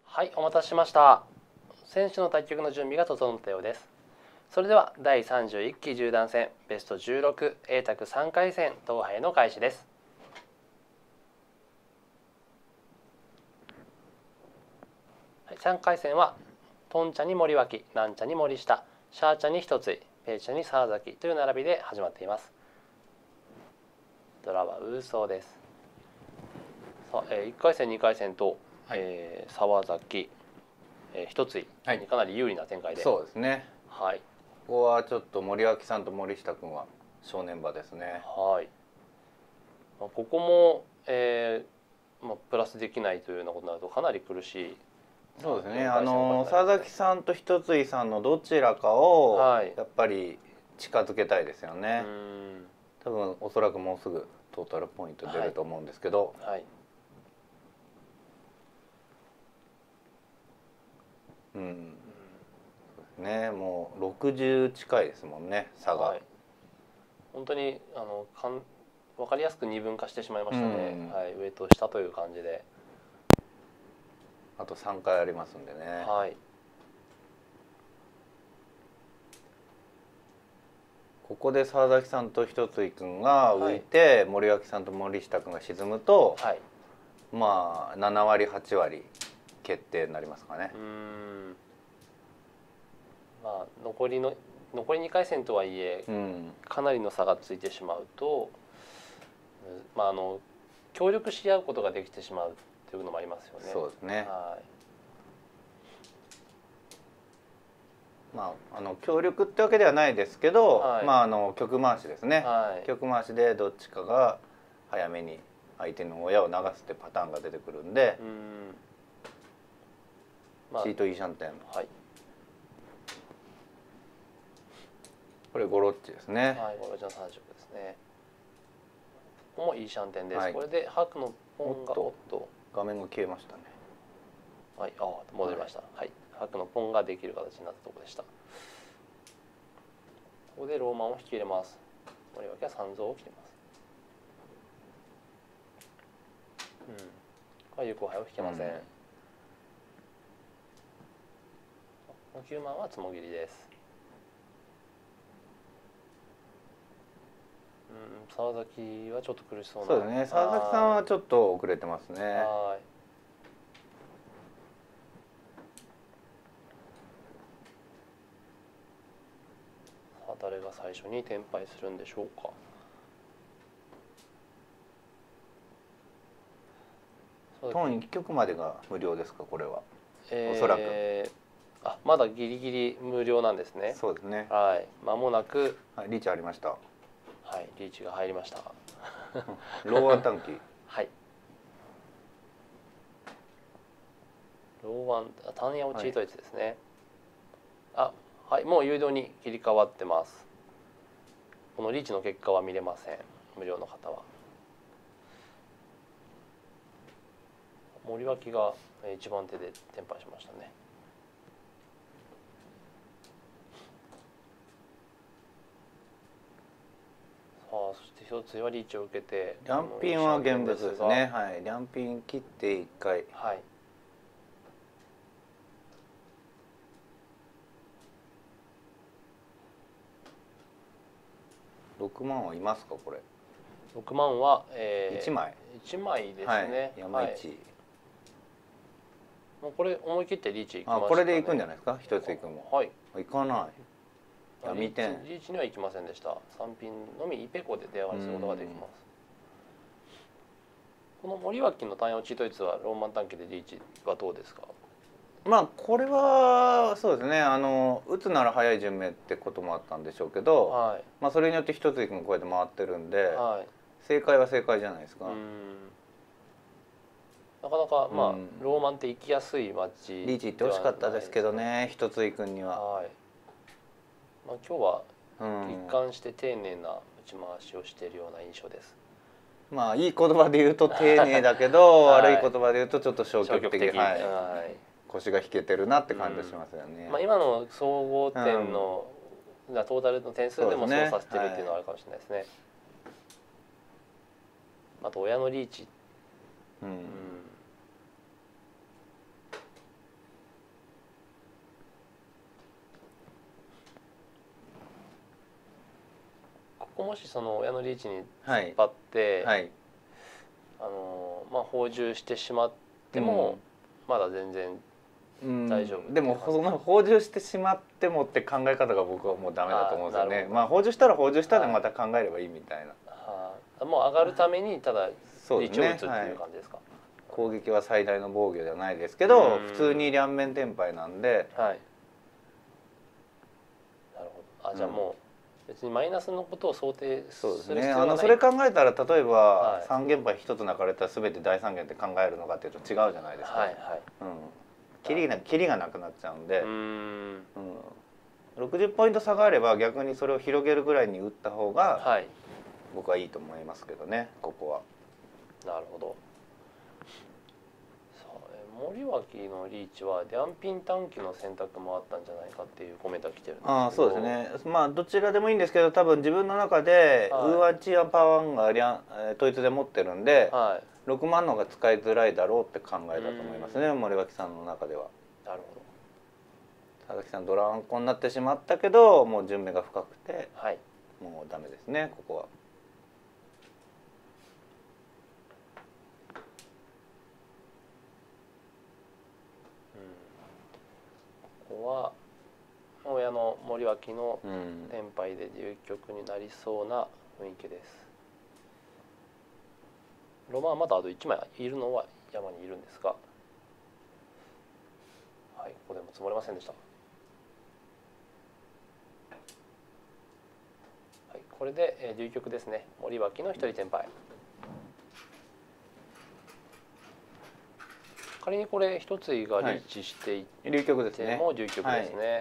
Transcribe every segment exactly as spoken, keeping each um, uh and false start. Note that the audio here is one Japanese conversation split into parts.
はい、お待たせしました。選手の対局の準備が整ったようです。それではだいさんじゅういっき十段戦ベストじゅうろく A 卓さんかい戦統廃の開始です。はい、さんかい戦はトン茶に森脇、ナン茶に森下、シャー茶に一つい、ペイ茶に沢崎という並びで始まっています。ドラはウーソーです。さあ、えー、いっかい戦にかい戦と、はい、えー、沢崎、えー、一ついにかなり有利な展開で、 はい、そうですね。 はい。 ここはちょっと森脇さんと森下君は正念場ですね。 はい。ここも、えーまあ、プラスできないというようなことになるとかなり苦しい。 そうですね。あの沢崎さんと一つ井さんのどちらかをやっぱり近づけたいですよね。はい、多分おそらくもうすぐトータルポイント出ると思うんですけど。はいはい、うん。ね、もうろくじゅう近いですもんね、差が。はい、 本当にあのかん分かりやすく二分化してしまいましたね。はい、上と下という感じで。 あとさんかいありますんでね。はい。ここで沢崎さんと一つ井君が浮いて、はい、森脇さんと森下君が沈むと、はい、まあななわりはちわり決定になりますかね。うん、 まあ残りの残りにかい戦とはいえ、うん、かなりの差がついてしまうと、まああの協力し合うことができてしまうというのもありますよね。 そうですね。はい。まあ、あの協力ってわけではないですけど、はい、まああの曲回しですね、はい、曲回しでどっちかが早めに相手の親を流すってパターンが出てくるんで、うん、まあ、シートイーシャンテン、はい、これゴロッチですね。 はい、ゴロッチのさん色ですね。ここもイーシャンテンです。はい、これで白のポンがおっと画面が消えましたね。 はい、ああ戻りました。はい、はい、白のポンができる形になったところでした。ここでローマンを引き入れます。森脇は三蔵を切ります。うん。有効杯を引けません。うん、きゅうまんはつもぎりです。うん、沢崎はちょっと苦しそうな。 そうですね。沢崎さんはちょっと遅れてますね。はい。 さあ誰が最初に転敗するんでしょうか。 トンいっきょくまでが無料ですか、これは。えー、おそらく。 あ、まだギリギリ無料なんですね。 そうですね。 はい。間もなく、 はい、リーチありました。 はい、リーチが入りました。 ローワン短期。 はい。ローワン、単ヤ落ちといつですね。はい、あ、はい、もう有料に切り替わってます。このリーチの結果は見れません。無料の方は。森脇が一番手で転敗しましたね。さあ、そして一つはリーチを受けて、 リャンピンは現物ですね。はい、リャンピン切っていっかい。はい。ろくまんはいますか、これ。 ろくまんは、えー、いちまい。 いちまいですね。 はい、山一。はい、 もうこれ思い切ってリーチいきましたね。 あ、これでいくんじゃないですか、一ついくも。 はい。 いかない。 闇点。リーチにはいきませんでした。三品のみイペコで出上がりすることができます。この森脇の単四チートイツはローマン短期でリーチはどうですか。 まあこれはそうですね、あの打つなら早い順目ってこともあったんでしょうけど、はい、まあそれによって一ついくもこうやって回ってるんで、はい、正解は正解じゃないですか。うん、 なかなかまあ、うん、ローマンって行きやすいマッチ、 リーチ行ってほしかったですけどね、一ついくんには。はい、 まあ、今日は一貫して丁寧な打ち回しをしているような印象です。 まあいい言葉で言うと丁寧だけど、はい、悪い言葉で言うとちょっと消極的、はい、はい、腰が引けてるなって感じがしますよね。 うん、まあ、今の総合点の、うん、トータルの点数でもそうさせてるっていうのはあるかもしれないですね。はい、あと親のリーチ、うん、うん、 こもしその親のリーチに突っ張って、はいはい、あのまあ放獣してしまっても、うん、まだ全然大丈夫、 うん、でもその放獣してしまってもって考え方が僕はもうダメだと思うんですよね。まあ放獣したら放獣したでまた考えればいいみたいな、 はあ、もう上がるためにただリーチを打つっていう感じですか。はい、 攻撃は最大の防御じゃないですけど、普通に両面テンパイなんで、 はい、なるほど。あ、じゃあもう別にマイナスのことを想定する必要はない。そうですね。あのそれ考えたら例えば三元牌一つ泣かれたら全て大三元って考えるのかっていうと違うじゃないですか。はいはい。うん。キリがキリがなくなっちゃうんで、うん、うん、ろくじゅっポイント差があれば逆にそれを広げるぐらいに打った方が、はい、僕はいいと思いますけどね、ここは。 なるほど。森脇のリーチはデャンピン短期の選択もあったんじゃないかっていうコメントが来てるんですけど。 あ、そうですね。まあどちらでもいいんですけど、多分自分の中で、はい、ウーワンチーワンパワーワンがリャン、えー、統一で持ってるんで、はい、ろくまんの方が使いづらいだろうって考えだと思いますね、森脇さんの中では。 なるほど。 佐々木さんドランコになってしまったけど、もう順目が深くて、はい、もうダメですね、ここは。 ここは親の森脇のテンパイで流局になりそうな雰囲気です。ロマンはまだあといちまいいるのは山にいるんですが、はい、ここでも積もれませんでした。はい、これで、えー、流局ですね。森脇の一人テンパイ。仮にこれ一ついがリーチしていっても流局ですね。流局ですね。はい、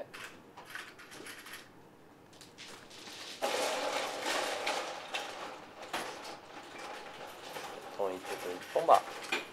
損一局一本馬。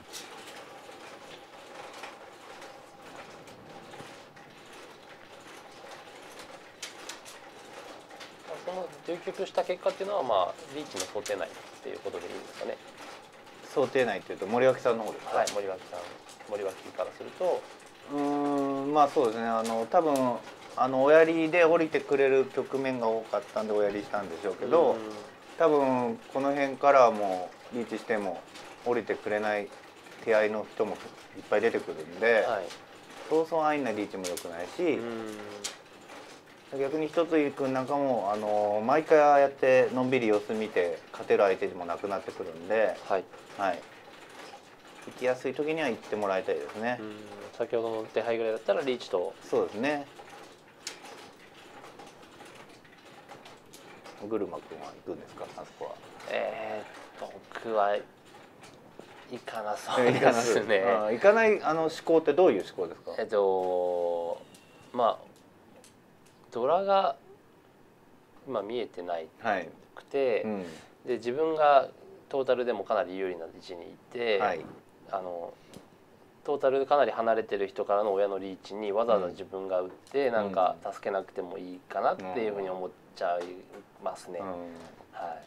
その流局した結果っていうのはまあリーチの想定内っていうことでいいんですかね。 想定内っていうと森脇さんの方ですか。 はい、森脇さん。森脇からすると、 うーん、まあそうですね。あの多分あのおやりで降りてくれる局面が多かったんでおやりしたんでしょうけど、多分この辺からはもうリーチしても降りてくれない手合いの人もいっぱい出てくるんで、はい、そうそう安易なリーチも良くないし、逆に一つい君なんかもあの毎回ああやってのんびり様子見て勝てる相手もなくなってくるんで、はい、はい、行きやすい時には行ってもらいたいですね。 先ほどの手配ぐらいだったらリーチと。 そうですね。グルマ君は行くんですか、あそこは。 えー、っと僕は行かなそうですね。 行かないあの思考ってどういう思考ですか。 えっとまあドラが今見えてないくて、はい、うん、で自分がトータルでもかなり有利な位置にいて、はい、あのトータルでかなり離れてる人からの親のリーチにわざわざ自分が打って、うん、なんか助けなくてもいいかなっていうふうに思っちゃいますね。うん、はい、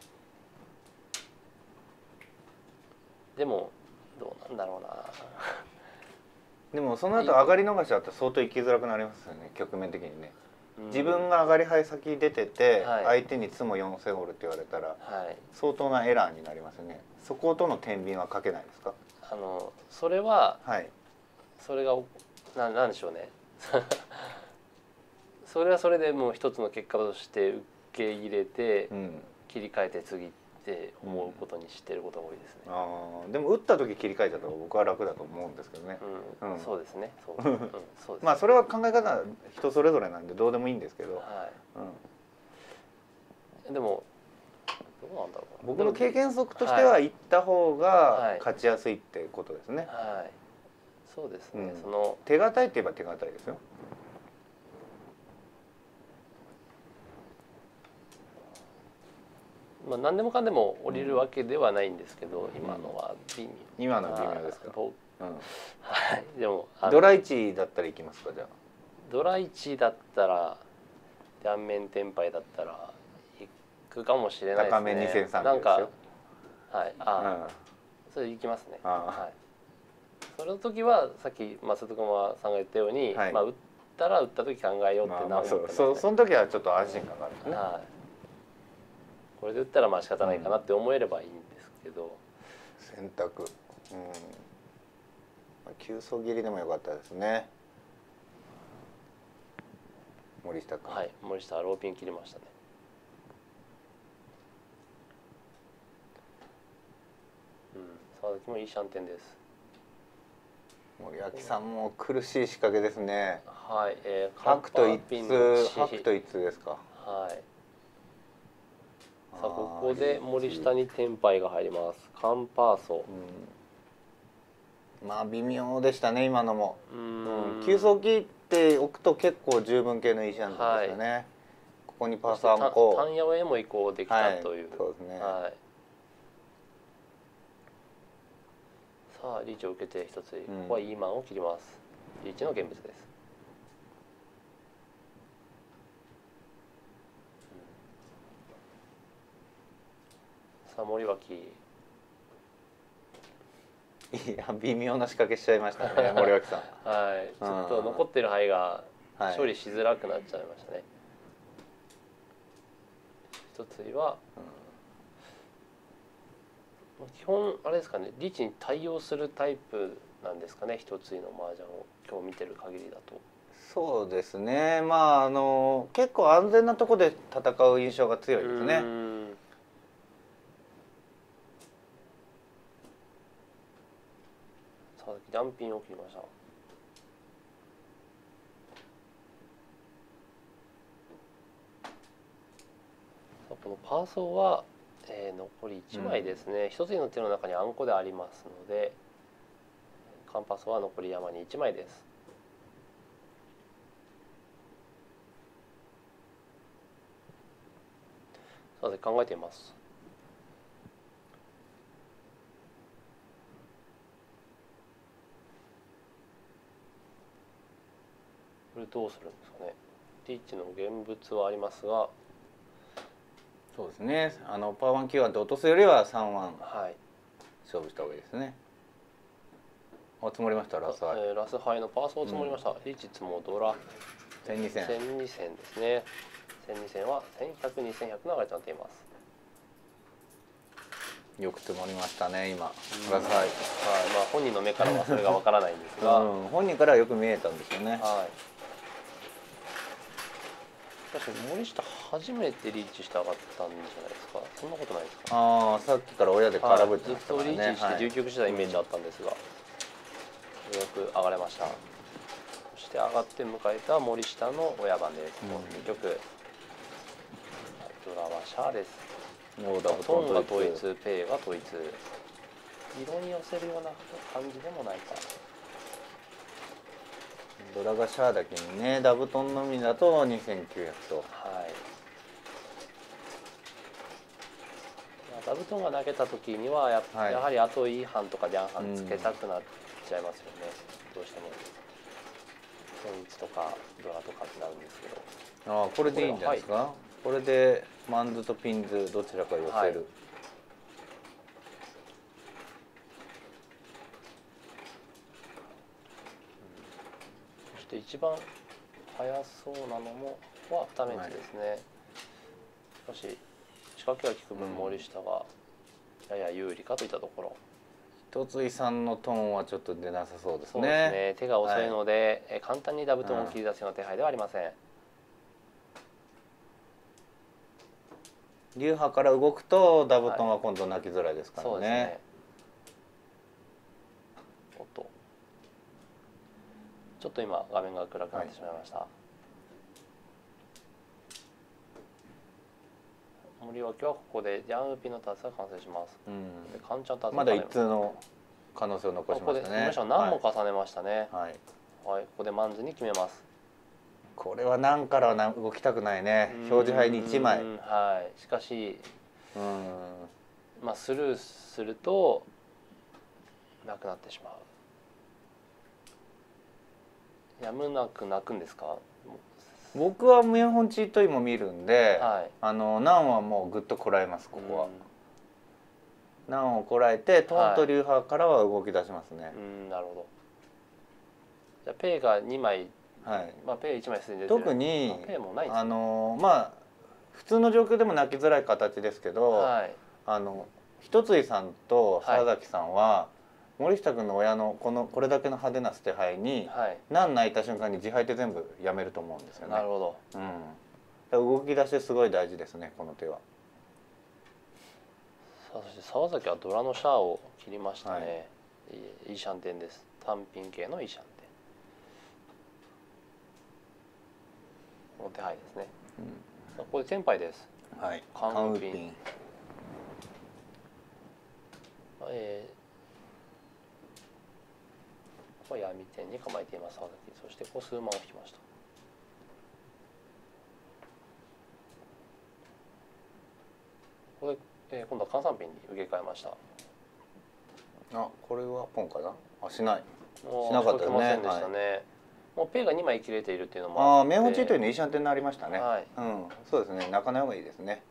でもどうなんだろうな。 でもその後上がり逃しだったら相当行きづらくなりますよね、局面的にね。自分が上がり牌先出てて、はい、相手にツモよんセンホールって言われたら、はい、相当なエラーになりますよね。そことの天秤はかけないですか。 あのそれは、はい、それがななんでしょうね。それはそれでもう一つの結果として受け入れて、うん、切り替えて次って思うことにしてることが多いですね。 ああ、でも打った時切り替えちゃったら僕は楽だと思うんですけどね。 うんうん、そうですね。そう、うん、そうです。 まあそれは考え方人それぞれなんでどうでもいいんですけど。はい。 うん、でもどうなんだろう。 僕の経験則としては行った方が勝ちやすいってことですね。 はい。はい、そうですね。うん、その手堅いって言えば手堅いですよ。 まあ何でもかんでも降りるわけではないんですけど、うん、今のは微妙。 今の微妙ですか。うん、 はい。でもドラいちだったら行きますか、じゃあ。 ドラいちだったら断面テンパイだったら行くかもしれないですね。 高めにせんさんびゃくですよ。なんかはい。あ、うん、それ行きますね。はい。その時はさっき松戸駒さんが言ったように、はい、まあ打ったら打った時考えようってなるんですね。 そう、その時はちょっと安心感があるんですね。はい。 これで打ったらまあ仕方ないかなって思えればいいんですけど、 選択、うん、急走切りでもよかったですね。森下君、 はい、森下はローピン切りましたね。うん、沢崎もいいシャンテンです。 森脇さんも苦しい仕掛けですね。 はい、えー、 白と一通、白と一通ですか。 はい。さあここで森下にテンパイが入ります。カンパーソ、 うん、まあ微妙でしたね今のも。うん、急走切っておくと結構十分系のいいシャンテンですよね。はい、ここにパーサーも単ヤオへも移行できたという。 はい、そうですね。 はい、さあリーチを受けて一つ、ここはイーマンを切ります。リーチの現物です。うん、さあ森脇、いや微妙な仕掛けしちゃいましたね森脇さん。 はい、ちょっと残ってる牌が処理しづらくなっちゃいましたね。一つは、うん、基本あれですかね、リーチに対応するタイプなんですかね、一つの麻雀を今日見てる限りだと。 そうですね、まああの結構安全なところで戦う印象が強いですね。 さあジャンピンを切りました。このパーソーは、えー、残りいちまいですね。うん、一つの手の中にあんこでありますので、カンパソーは残り山にいちまいです。さて考えてみます。これどうするんですかね。リーチの現物はありますが、 そうですね、あのパーワンキューワンで落とすよりはさんワン勝負した方がいいですね。あ、積もりましたラスハイ、 えー、ラスハイのパーソーを積もりました。うん、リーチ積もドラせんにせん、 せんにせんですね。せんにせんはせんひゃく、にせんひゃくの流れとなっています。 よく積もりましたね今、ラスハイ。 はい、まあ本人の目からはそれがわからないんですが、 うん、本人からはよく見えたんですよね。 はい。確かに森下初めてリーチして上がったんじゃないですか。そんなことないですか。 ああ、さっきから親で空振ってましたからね。 ずっとリーチしてじゅうきゅうしてたイメージあったんですが、はい、ようやく上がれました。そして上がって迎えた森下の親番です。もうにきょく。ドラはシャアです。トンが統一、ペイが統一。色に寄せるような感じでもないか。 ドラがシャアだけにね、ダブトンのみだとにせんきゅうひゃくと。はい。 ダブトンが投げた時には や,、はい、やはり後イーハンとかジャンハンつけたくなっちゃいますよね。うん、どうしても。統一とかドラとかってなるんですけど。 ああ、これでいいんじゃないですか。はい、これでマンズとピンズどちらか寄せる。はい、 一番速そうなのもはダメージですね。はい、しかし仕掛けが効く分森下がやや有利かといったところ。 一つ井さんのトーンはちょっと出なさそうですね。 そうですね、手が遅いので、はい、簡単にダブトンを切り出すような手配ではありません。 流派から動くとダブトンは今度泣きづらいですからね。はい、そうですね。 おっとちょっと今画面が暗くなってしまいました。はい、森脇はここでジャンウピのタスが完成します。うん、でカンチャンタスまだ一通の可能性を残しましたね。 ここで何も重ねましたね。 はい、 はい、ここでマンズに決めます。 これは何からは動きたくないね。表示牌にいちまい。 はい、しかし、うん、まあスルーするとなくなってしまう。やむなく泣くんですか。 僕は無本チートイも見るんで、はい、あの難はもうぐっとこらえます。ここは難をこらえてトンと流派からは動き出しますね。はい、 うんなるほど。じゃあペイがにまい、 はい、 まあペイいちまいすでに出てる。特に、まあ、ペイもないですね。あのまあ普通の状況でも泣きづらい形ですけど、はい、あの一井さんと沢崎さんは、はい、森下君の親のこのこれだけの派手な捨て牌に、はい、何泣いた瞬間に自敗って全部やめると思うんですよね。 なるほど、 うん、動き出しすごい大事ですね、この手は。 さあ、そして沢崎はドラのシャアを切りましたね。はい、いいシャンテンです。単品系のいいシャンテン。この手配ですね。うん、ここでテンパイです。 はい。 カンウピン。えー、ここは闇天に構えています沢崎。そしてここ数万を引きました。ここで、えー、今度は換算ピンに受け替えました。 あ、これはポンかな。あ、しない。 しなかったですね。ませんでしたね。はい、もうペイがにまい切れているっていうのもあって、ああ、名本チートのいいシャンテンになりましたね。はい、うん、そうですね。泣かない方がいいですね。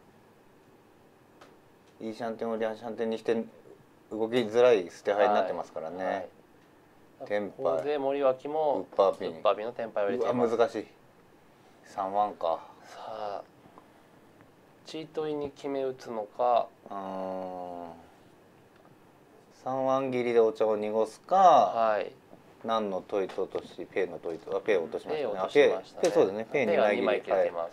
いいシャンテンをリャンシャンテンにして動きづらい捨て牌になってますからね。はいはい、テンパイ。 ここで森脇もウッパーピン。 ウッパーピンのテンパイを入れています。 難しい。三ワンか。 さあ、チートイに決め打つのか。 うん。三ワン切りでお茶を濁すか。はい。何の問いと落とし、ペイの問いとはペイを落としましたね。ペイ落としましたね。そうですね。ペイにまい切れています。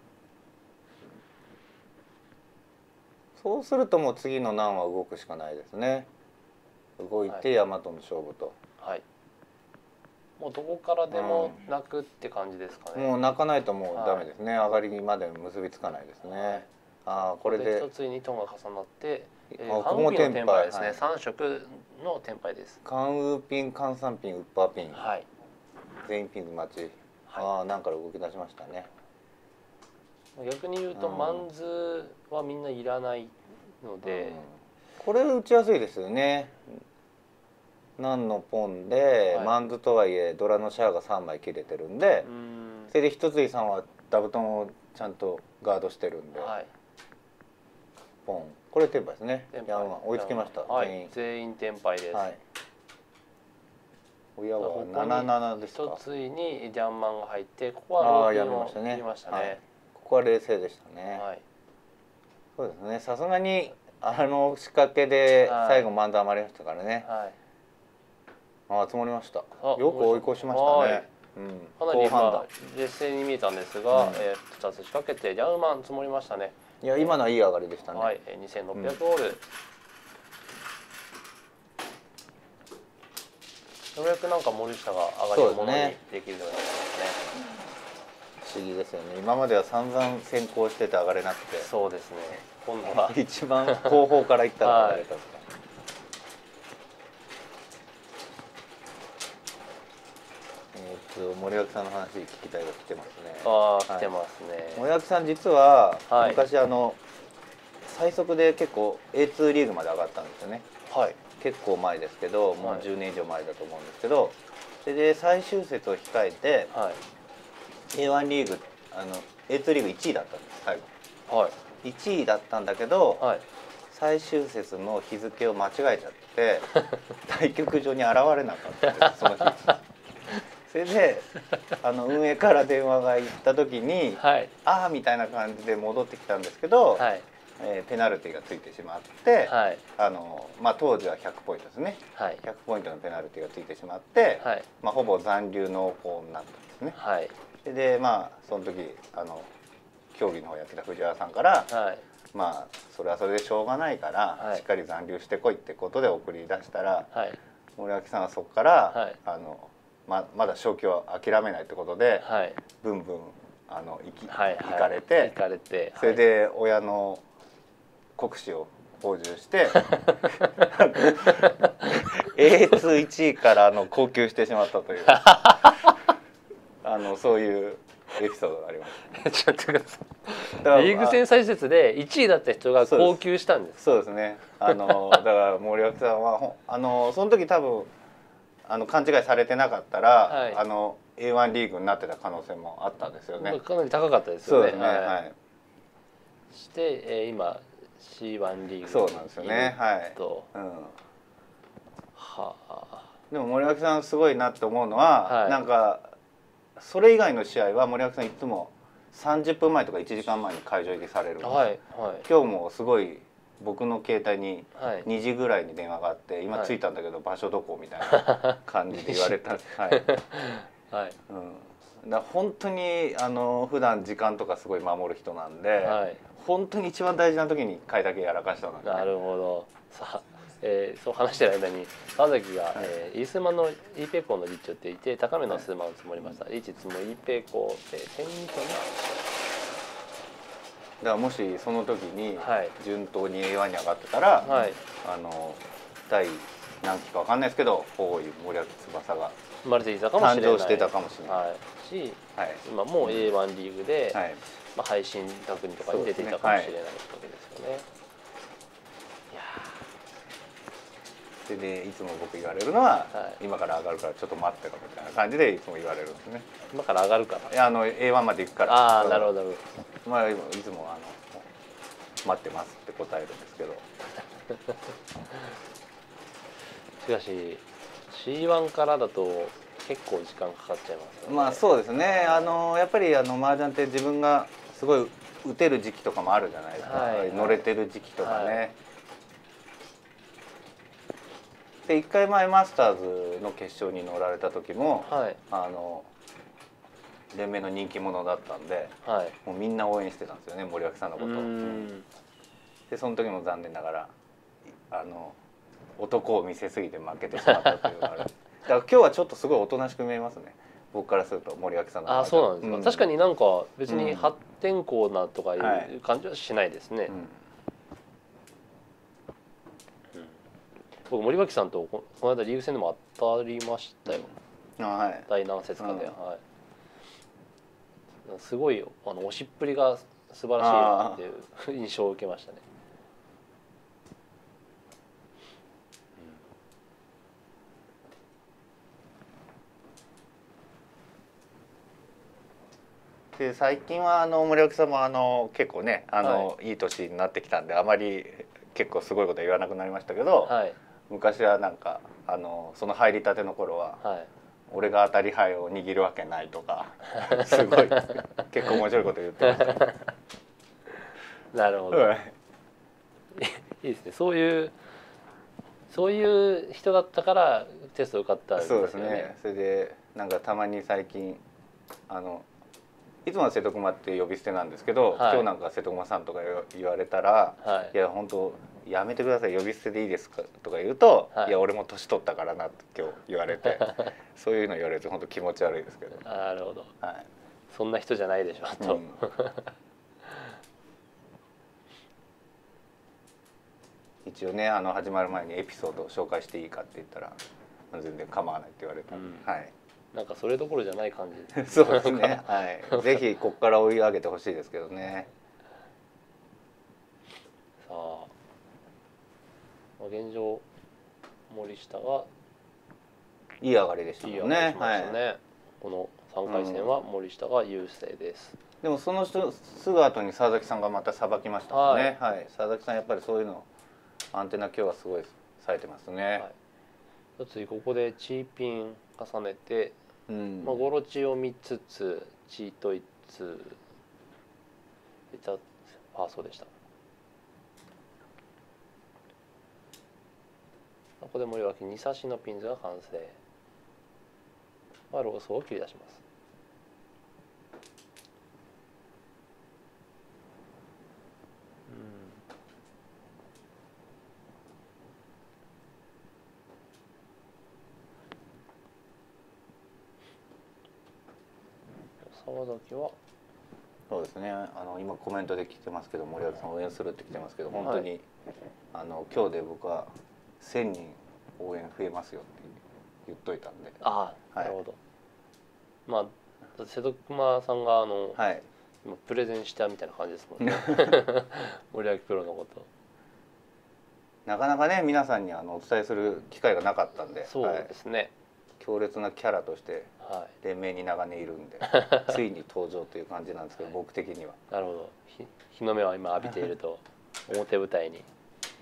そうするともう次の難は動くしかないですね。動いて山との勝負と。はい。 もうどこからでも泣くって感じですかね。 うん、もう泣かないともうダメですね。はい、上がりまで結びつかないですね。はい、ああ、これで一つにトンが重なって、えー、ここもテンパイですね。はい、三色のテンパイです。 関羽ピン、関三ピン、ウッパーピン。はい。全員ピンズ待ち。はい、ああ、なんか動き出しましたね。 逆に言うとマンズはみんないらないので、うん、 これ打ちやすいですよね。何のポンで、はい、マンズとはいえドラのシャアがさんまい切れてるんで、んそれで一井さんはダブトンをちゃんとガードしてるんで、はい、ポンこれテンパイですね。追いつきました。 はい、全員全員テンパイです。はい、 親はななななですか。 一井にジャンマンが入って、ここはあやめましたね。 ましたね。はい、 ここは冷静でしたね。はい、そうですね。さすがにあの仕掛けで最後マンズ余りましたからね。はい、あ積もりました。よく追い越しましたね。 うん、かなり今劣勢に見えたんですが、うん、えー、ふたつ仕掛けてジャンマン積もりましたね。 いや今のはいい上がりでしたね。 はい、にせんろっぴゃくオール。うん、ようやくなんか森下が上がりをものにできるようになってますね。 不思議ですよね。今までは散々先行してて上がれなくて。 そうですね。今度は一番後方からいったら上がれたんですか。えっと森脇さんの話聞きたいが来てますね。 ああ、はい、来てますね。 森脇さん実は、はい、昔あの最速で結構 エーツー リーグまで上がったんですよね。はい。結構前ですけど、もうじゅうねん以上前だと思うんですけど、それで最終節を控えて、はい、エーワン リーグあの エーツー リーグいちいだったんです最後。はい。いちいだったんだけど、はい、最終節の日付を間違えちゃって対局場に現れなかったんですその日。それであの運営から電話が行った時に、はい、ああみたいな感じで戻ってきたんですけど、はい、えー、ペナルティがついてしまって、はい、あのまあ、当時はひゃくポイントですね、はい、ひゃくポイントのペナルティがついてしまって、はい、まあ、ほぼ残留濃厚になったんですね。はい、でまあその時あの競技の方やってた藤原さんから、はい、まあそれはそれでしょうがないから、はい、しっかり残留してこいってことで送り出したら、はい、森脇さんはそこから、はい、あの ま, まだ昇級は諦めないってことで、はい、ブンブンあの行き、はい、行かれて、行かれて、それで親の国士を補充してエーツーいちいからあの降級してしまったというあのそういうエピソードがあります。 ちょっと待ってください。リーグ戦最節でいちいだった人が降級したんです。 そうですね。あのだから森脇さんはあのその時多分あの勘違いされてなかったら、はい、あの エーワン リーグになってた可能性もあったんですよね。 かなり高かったですよね。 そうですね。はい。はい、 して、えー、今 シーワン リーグそうなんですよね。はい。と、うん、はあ。でも森脇さんすごいなって思うのは、はい、なんかそれ以外の試合は森脇さんいつもさんじゅっぷんまえとかいちじかんまえに会場入りされるんです、 はいはい、 今日もすごい僕の携帯ににじぐらいに電話があって「今着いたんだけど場所どこ?」みたいな感じで言われたはい、はい、うん、だ本当にあの普段時間とかすごい守る人なんで、はい、本当に一番大事な時に回だけやらかしたので、ね、 なるほど。さあ、えー、そう話してる間に川崎が、はい、えー、イースーマンのイーペイコーの実地をっていて高めの数万を積もりました、はい、イーチ積もイーペイコーでせんにトン。 だからもしその時に順当に エーワン に上がってたら、はい、あの第何期か分かんないですけど大井森脇翼が生まれていたかもしれない、 誕生してたかもしれない、はい、 し、はい、今もう エーワン リーグで、はい、まあ、配信確認とかに出ていたかもしれないわけですよね。いやでね、いつも僕言われるのは、はい、今から上がるからちょっと待ってろみたいな感じでいつも言われるんですね。 今から上がるから。 いやあの エーワン まで行くから。 ああ、なるほど。 まあいつもあの待ってますって答えるんですけど。 しかし シーワン からだと結構時間かかっちゃいますよね。 まあそうですね。あのやっぱりあの麻雀って自分がすごい打てる時期とかもあるじゃないですか。はい、乗れてる時期とかね。はい、でいっかいまえマスターズの決勝に乗られた時も、はい、あの連盟の人気者だったんで、はい、もうみんな応援してたんですよね、森脇さんのことを。でその時も残念ながらあの男を見せすぎて負けてしまったというのがある。だから今日はちょっとすごいおとなしく見えますね、僕からすると森脇さんの。 あ、そうなんですか、うん、確かになんか別に発展校なとかいう感じはしないですね。うんうん、僕森脇さんとこの間リーグ戦でも当たりましたよ、はい、第何節かで、うん、はい、すごいあの押しっぷりが素晴らしいなっていう印象を受けましたね。 で最近はあの森脇さんもあの結構ねあの、はい、いい年になってきたんであまり結構すごいことは言わなくなりましたけど、はい、昔はなんかあのその入りたての頃は、はい、俺が当たり牌を握るわけないとかすごい結構面白いこと言ってました。 なるほど、はい、いいですね。そういうそういう人だったからテスト受かったんですよね。 そうですね。それでなんかたまに最近あのいつもは瀬戸熊って呼び捨てなんですけど、はい、今日なんか瀬戸熊さんとか言われたら、はい、いや本当やめてください呼び捨てでいいですかとか言うと、はい、いや俺も年取ったからなって今日言われてそういうの言われると本当気持ち悪いですけど。 なるほど、はい、そんな人じゃないでしょと、うん、 一応ねあの始まる前にエピソードを紹介していいかって言ったら全然構わないって言われた、うん、はい、 なんかそれどころじゃない感じそうですね、はい、ぜひここから追い上げてほしいですけどね。 さあ現状森下がいい上がりでしたもんね。いい上がりしましたね、はい、 このさんかい戦は森下が優勢です、 うん、でもその人すぐ後に佐々木さんがまたさばきましたもんね、はいはい、佐々木さんやっぱりそういうのアンテナ今日はすごい冴えてますね、 はい、次ここでチーピン重ねて、うん、まあ、ゴロチをみつつチートいつめっちゃファーストでした。ここで森脇に差しのピンズが完成、まあ、ローソを切り出します。沢崎はそうですね、あの今コメントで来てますけど森脇さん応援するって来てますけど本当に、はい、あの今日で僕はせんにん応援増えますよって言っといたんで。 ああ、はい、なるほど。まあ瀬戸熊さんがあの、はい、今プレゼンしたみたいな感じですもんね森脇プロのこと。 なかなかね皆さんにあのお伝えする機会がなかったんで。 そうですね、はい、 強烈なキャラとして連盟に長年いるんで、はい、ついに登場という感じなんですけど、はい、僕的には。 なるほど、日の目は今浴びていると表舞台に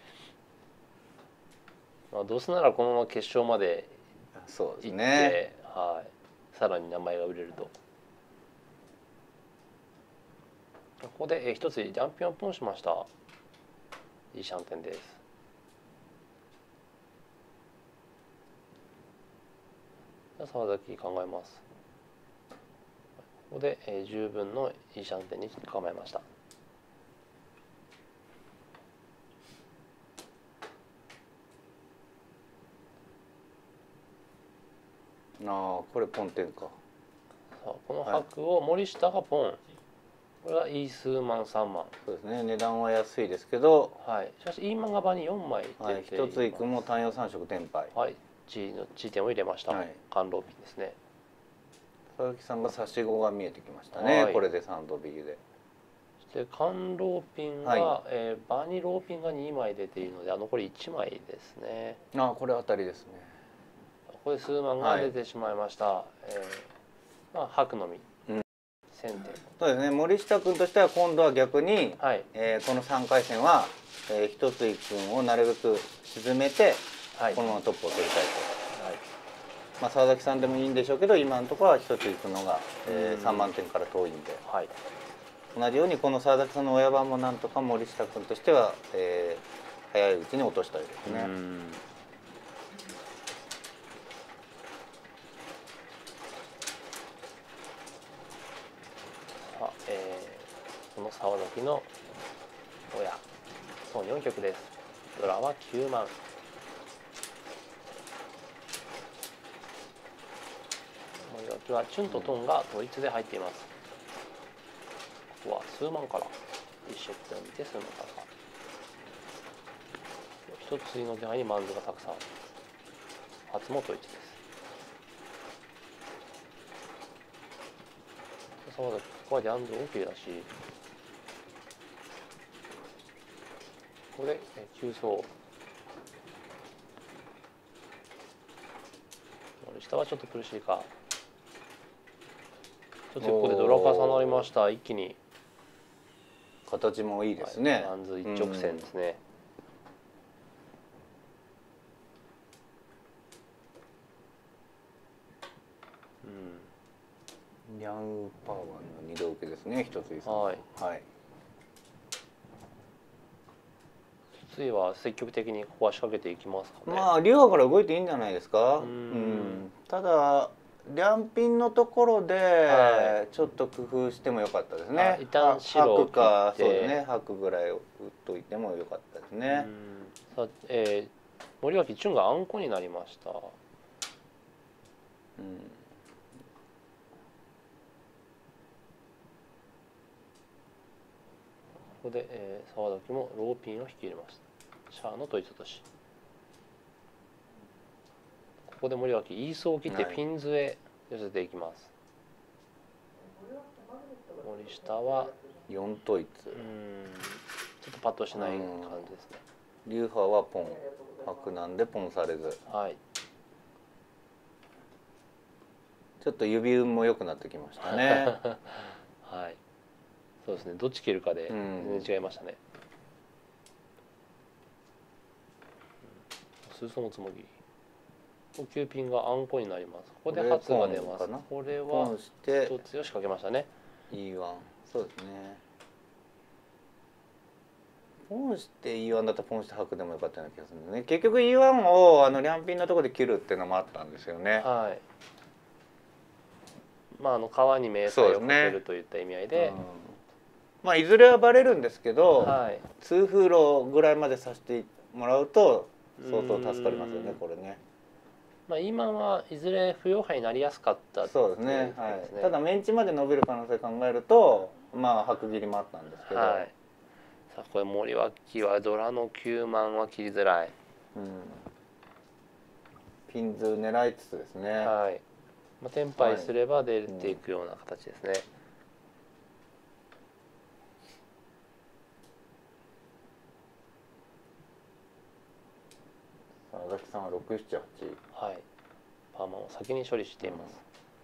まあどうせならこのまま決勝まで行って、ね、はい、さらに名前が売れると。 こで、えー、一つジャンピオンポンしました。いいシャンテンです。じゃあ沢崎考えます。ここで、えー、十分のいいシャンテンに構えました。 ああ、これポンテンか。 さあこの白を森下がポン。これはイースーマンさんまん。 そうですね。値段は安いですけど、 はい。しかしイーマンが場によんまい出ています。はい、 一ついくも単葉さん色転廃。 はい。G の G 点を入れました。はい、甘露ピンですね。 佐々木さんが差し子が見えてきましたね。はい、これでさんど引きで。 そして甘露ピンが、はい、えー、場にローピンがにまい出ているので、残りいちまいですね。 ああ、これ当たりですね。 ここで数万が出てしまいました。はい、えー、まあ白のみ。うん、先手。 そうですね。森下君としては今度は逆に、はい、えー、このさんかい戦は、えー、一つ井君をなるべく沈めて、はい、このままトップを取りたいと。はい、まあ沢崎さんでもいいんでしょうけど、今のところは一つ井君のが、えー、さんまんてんから遠いんで。はい、同じようにこの沢崎さんの親番もなんとか森下君としては、えー、早いうちに落としたいですね。 えー、この沢崎の親そうよんきょくです。ドラはきゅうまん。森脇はチュンとトンが統一で入っています。ここは数万から一色で見て数万からか。一つ次の手配にマンズがたくさん。初も統一です。沢崎ここはジャンズ大きいらしい。ここで急走。森下はちょっと苦しいか。ちょっとここでドラ重なりました。一気に形もいいですね。 マンズ一直線ですね。 うん、ヤングパワーの二度受けですね。一ついさん。はい。はい。 ついは積極的にここは仕掛けていきますかね。 まあ竜派から動いていいんじゃないですか。うん。ただ両ピンのところでちょっと工夫してもよかったですね。 一旦白を切ってかそうですね。白ぐらいを打っといてもよかったですね。 さあ、えー、森脇チュンがあんこになりました。うん。ここで、えー、沢崎もローピンを引き入れました。シャアの統一落とし。ここで森脇イースを切ってピンズへ寄せていきます。はい、森下はよん統一。 うん、ちょっとパッとしない感じですね。 流派はポン、白なんでポンされず。はい。ちょっと指運も良くなってきましたね。 はい。そうですね。どっち切るかで全然違いましたね。数層のつもぎ。呼吸ピンがあんこになります。ここで発が出ます。これは一つよしかけましたね。 イーワン。そうですね。ポンしてイーワンだったらポンして白でもよかったような気がするんですね。結局イーワンをあの両ピンのところで切るっていうのもあったんですよね。はい。 まああの川に明細をかけるといった意味合いで。 まあいずれはバレるんですけど、はい、に風呂ぐらいまでさせてもらうと相当助かりますよねこれね。 まあ今はいずれ不要派になりやすかったそうですね。はい。ただメンチまで伸びる可能性考えるとまあ白切りもあったんですけど。はい、 さあこれ森脇はドラのきゅうまんは切りづらい。うん。 ピンズ狙いつつですね。 はい。まあテンパイすれば出ていくような形ですね。はい、 うん、佐々木さんはろく、なな、はち。 はい。パーマを先に処理しています。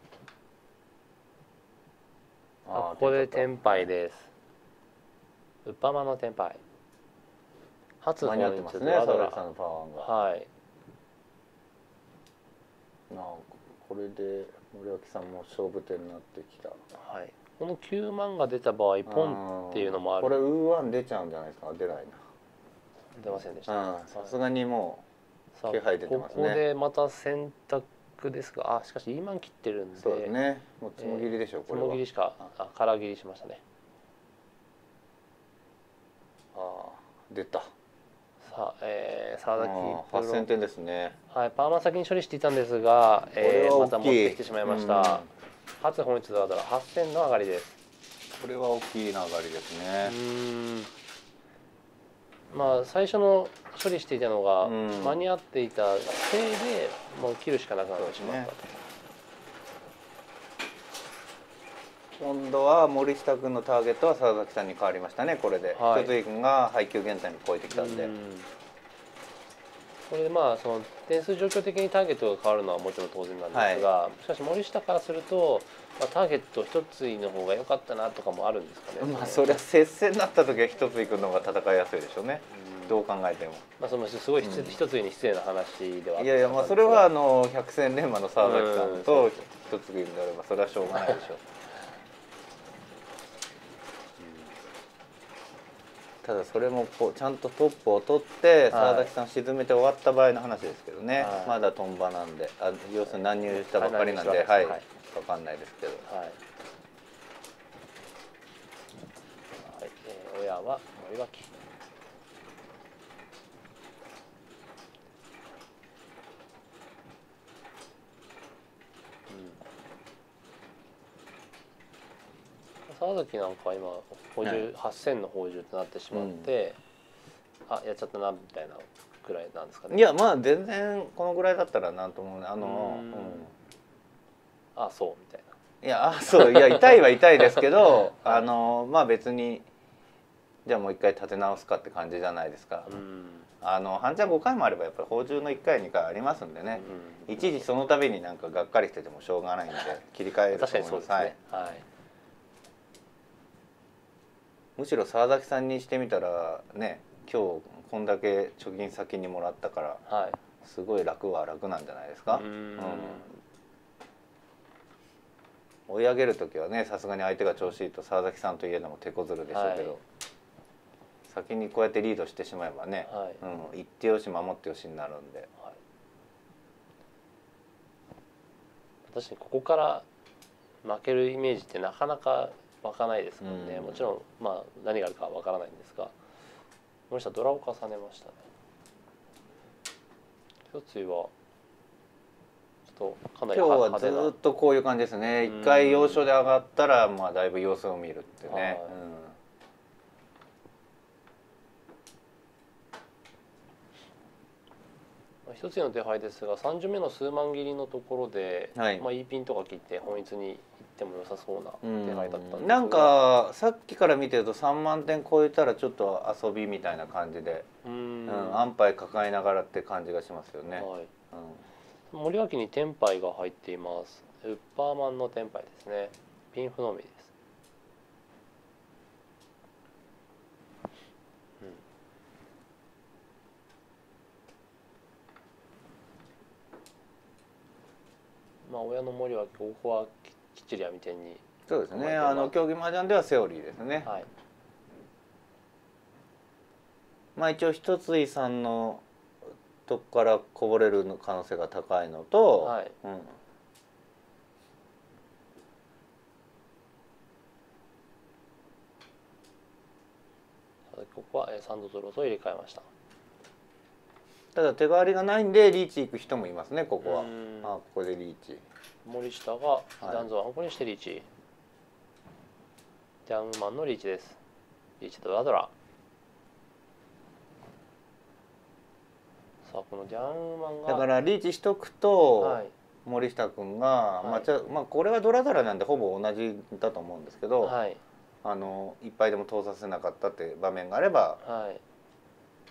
うん、あここでテンパイです。ウッパマのテンパイ。初本日ドラドラ。はい。 なここれで森脇さんも勝負手になってきた。 はい、このきゅうまんが出た場合ポンっていうのもある。 これウーワン出ちゃうんじゃないですか。出ないな。 出ませんでした。 さすがにもう気配出てますね。 ここでまた選択ですが、あしかしイーマン切ってるんで。 そうですね。もうつもぎりでしょう、 これは。つもぎりしか、あ空切りしましたね。 ああ出た。 さあ、えー、沢崎はっせんてんですね。 はい、パーマ先に処理していたんですが、えー、また持ってきてしまいました。初本日ドラドラはっせんの上がりです。 これは大きい上がりですね。 うん、まあ最初の処理していたのが間に合っていたせいでもう切るしかなくなってしまったと。 今度は森下君のターゲットは沢崎さんに変わりましたね。これで一つ井君が配球減点に超えてきたんで、 これでまあその点数状況的にターゲットが変わるのはもちろん当然なんですが、はい、しかし森下からすると、まあ、ターゲット一つ井の方が良かったなとかもあるんですかね。 まあそれは接戦になった時は一つ井君の方が戦いやすいでしょうね。どう考えても。 まあそのすごい一つ井に失礼な話ではあったんですが、 いやいやまあそれはあの百戦錬磨の沢崎さんと一つ井であればそれはしょうがないでしょう。ただそれもこうちゃんとトップを取って沢崎さん沈めて終わった場合の話ですけどね、はい、まだトンバなんで、あ要するに乱入したばっかりなんで、はい、はい、分かんないですけど、はい、はいえー、親は森脇。沢崎なんか今補充はっせんの補充となってしまって、うん、あやっちゃったなみたいなくらいなんですかね。 いやまあ全然このぐらいだったらなんともあの、うん、 あそうみたいな。 いやあそういや痛いは痛いですけどあのまあ別にじゃあもう一回立て直すかって感じじゃないですか。うんあの半チャンごかいもあればやっぱり補充のいっかいにかいありますんでね、うん、一時その度になんかがっかりしててもしょうがないんで切り替えると思います。 確かにそうですね、はいはい、 むしろ沢崎さんにしてみたらね今日こんだけ貯金先にもらったから、はい、すごい楽は楽なんじゃないですか。うん、うん、追い上げる時はねさすがに相手が調子いいと沢崎さんといえども手こずるでしょうけど、はい、先にこうやってリードしてしまえばね、はい、うん、行ってよし守ってよしになるんで、はい、 確かにここから負けるイメージってなかなか湧かないですもんね、うん、もちろん、まあ、何があるかは分からないんですが森下ドラを重ねましたね。一つはちょっとかなり今日はずっとこういう感じですね。一回要所で上がったらまあだいぶ様子を見るってね、 うん、一つの手配ですがさん巡目の数万切りのところで、はい、まあ、いいピンとか切って本一にでも良さそうな手配だったんですが、 なんかさっきから見てるとさんまんてん超えたらちょっと遊びみたいな感じで、うん、うん、安牌抱えながらって感じがしますよね。はい、 うん、森脇にテンパイが入っています。ウッパーマンのテンパイですね。ピンフのみです。うん、まあ親の森脇ここはきっちり網店に。 そうですね。あの競技麻雀ではセオリーですね。はい、まあ一応一つ井さんのとこからこぼれる可能性が高いのと、はい、うん、 ここはサンドドローと入れ替えました。 ただ手代わりがないんでリーチ行く人もいますね。ここはあここでリーチ森下がダンズをハンコにしてリーチ、はい、ジャンマンのリーチです。リーチドラドラ。さあこのジャンマンがだからリーチしとくと、はい、森下君が、はい、まあちゃまあこれはドラドラなんでほぼ同じだと思うんですけど、はい、あのいっぱいでも通させなかったって場面があれば、はい、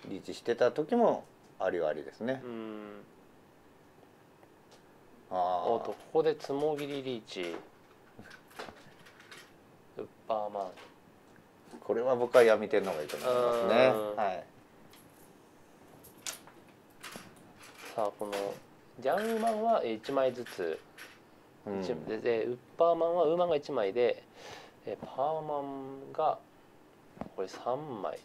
リーチしてた時もありはありですね。うん、 あおとここでつもぎりリーチウッパーマン、 これは僕はやめてるのがいいと思いますね。はい、 さあこのジャンマンはいちまいずつうん、 ででウッパーマンはウーマンがいちまいで、えパーマンがこれさんまい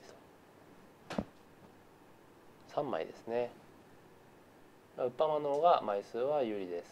さんまいですね。ウッパーマンの方が枚数は有利です。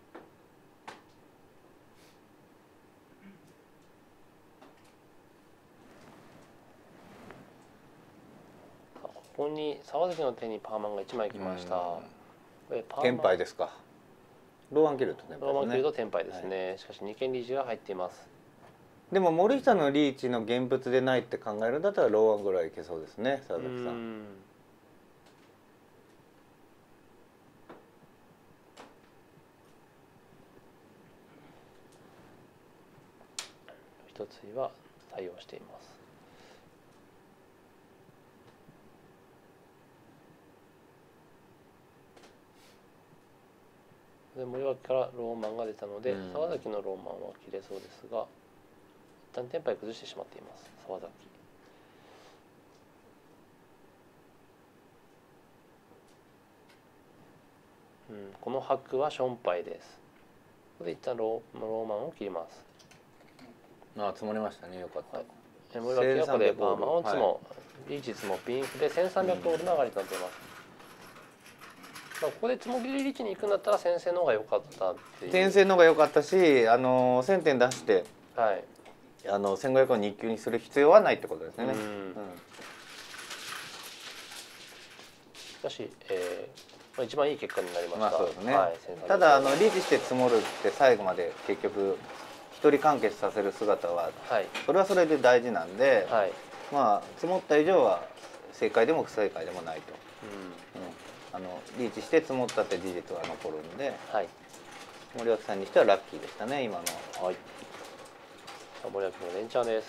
ここに沢崎の手にパーマンがいちまい来ました。これパーマンテンパイですか。ローマン切るとテンパイですね。 ローマン切るとテンパイですね、はい、しかしにけんリーチが入っています。 でも森下のリーチの現物でないって考えるんだったらローワンぐらいいけそうですね、沢崎さん。 一つは対応しています。で森脇からローマンが出たので、沢崎のローマンは切れそうですが、一旦テンパイ崩してしまっています沢崎。うん、この白はションパイです。ここで一旦ロー、ローマンを切ります。 ああ積もりましたね、よかった。はい、 森脇はここでパーマンを積も、はい、リーチ積もピンフでせんさんびゃくゴールの上がりとなっています。ここでつもぎりリーチに行くんだったら先生の方が良かったっていう。 先生の方が良かったし、あのせんてん出して、 はい、 あのせんごひゃくを日給にする必要はないってことですね。うん、うん、 しかし、えーまあ、一番いい結果になりました。まあそうですね。はい、ただあのリーチして積もるって最後まで結局一人完結させる姿は、はい、それはそれで大事なんで、はい、まあ積もった以上は正解でも不正解でもないと。うん、うん、あのリーチして積もったって事実は残るんで、はい、森脇さんにしてはラッキーでしたね今の。はい、 森脇の連チャンです。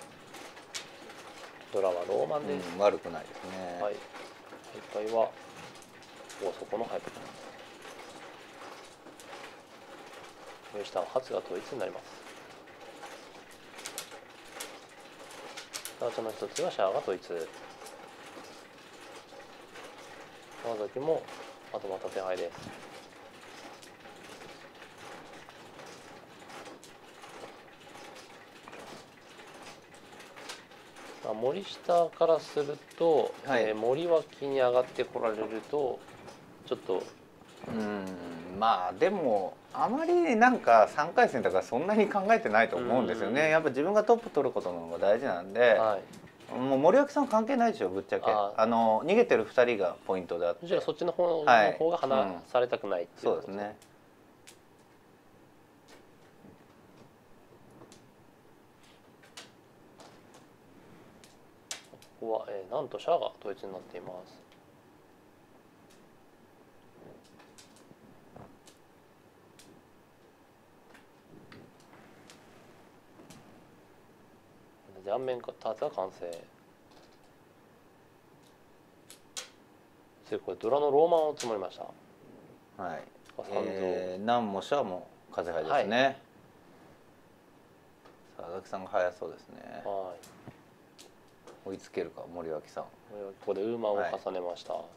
ドラはローマンです。 うん、悪くないですね。 はい、大会は大底のハイプ。上下は初が統一になります。スタートの一つはシャアが統一。川崎もあとまた手配です。森下からすると、はい、えー、森脇に上がってこられるとちょっとうんまあでもあまりなんかさんかい戦だからそんなに考えてないと思うんですよね。やっぱ自分がトップ取ることの方が大事なんで、はい、もう森脇さん関係ないでしょぶっちゃけ。ああの逃げてるふたりがポイントであって、 じゃあそっちの方の方が離されたくないっていう、 うん、そうですね。 ここは、えー、なんとシャアが統一になっています。断面ターツが完成。でこれドラのローマンを積もりました。 はい。えー、何もシャアも風配ですね。はい、佐々木さんが早そうですね。はい。追いつけるか森脇さん。ここでウーマンを重ねました。はい、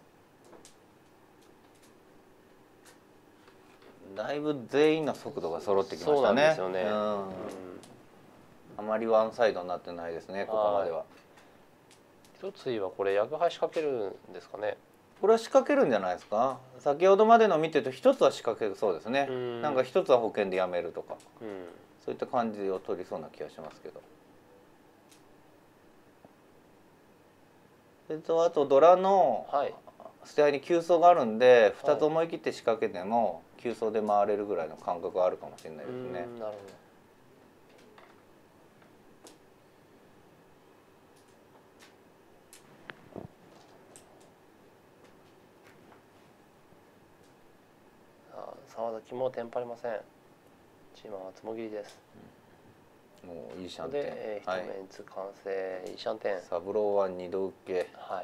だいぶ全員の速度が揃ってきましたね。 そうなんですよね。うん、 あまりワンサイドになってないですねここまでは。 一つはこれ薬杯仕掛けるんですかね。 これは仕掛けるんじゃないですか。先ほどまでの見てると一つは仕掛けるそうですね。んなんか一つは保険でやめるとか、うん、そういった感じを取りそうな気がしますけど。それとあとドラの捨て合いに急走があるんで、ふたつ思い切って仕掛けても急走で回れるぐらいの感覚があるかもしれないですね。 なるほど。沢崎もテンパりません。チーマーはつもぎりです。 もういいシャンテンで、 えー、一メンツ完成、はい、いいシャンテン。 サブローはにど受け。はい。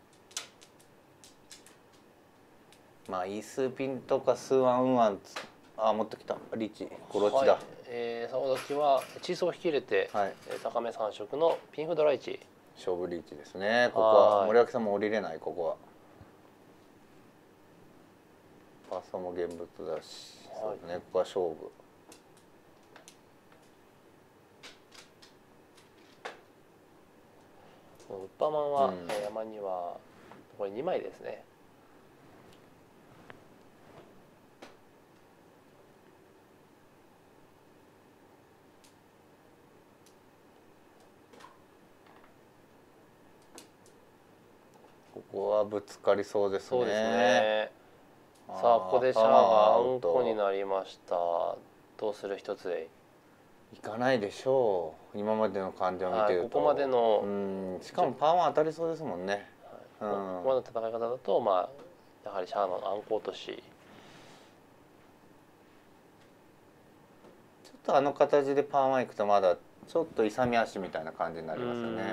まあイースピンとかスーワンウンワンあ持ってきたリーチコロッチだ。はい、 えー、沢崎はチーソーを引き入れて、はい、高めさん色のピンフドライチ。 勝負リーチですね。ここは森脇さんも降りれないここは。パーソも現物だし、はい、そうね、ここは勝負。 ウッパーマンは、うん、山にはこれにまいですね。 ここはぶつかりそうですね。 そうですね。さあここでシャアがあんこになりました。どうする一つでいかないでしょう。今までの感じを見てると、はい、 ここまでのうんしかもパーマン当たりそうですもんね。 はい、うん、ここまでの戦い方だと、まあ、やはりシャアのあんこ落とし、ちょっとあの形でパーマンいくとまだちょっと勇み足みたいな感じになりますよね。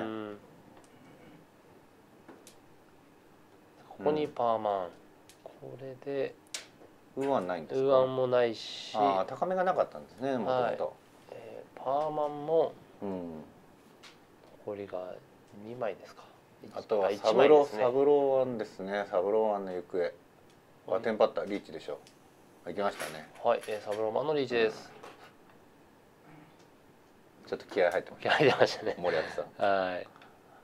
ここにパーマン、うん、これでウーワンないんですか。 ウーワンもないし、 ああ高めがなかったんですね、もともと。 はい、えー、パーマンも、 うん、 残りがにまいですか。 あとはサブロー、サブローワンですね。サブローワンの行方はテンパったリーチでしょう。行きましたね。 はい、えー、サブローマンのリーチです。 うん、ちょっと気合入ってました。 気合入ってましたね。 森脇さん。 はい。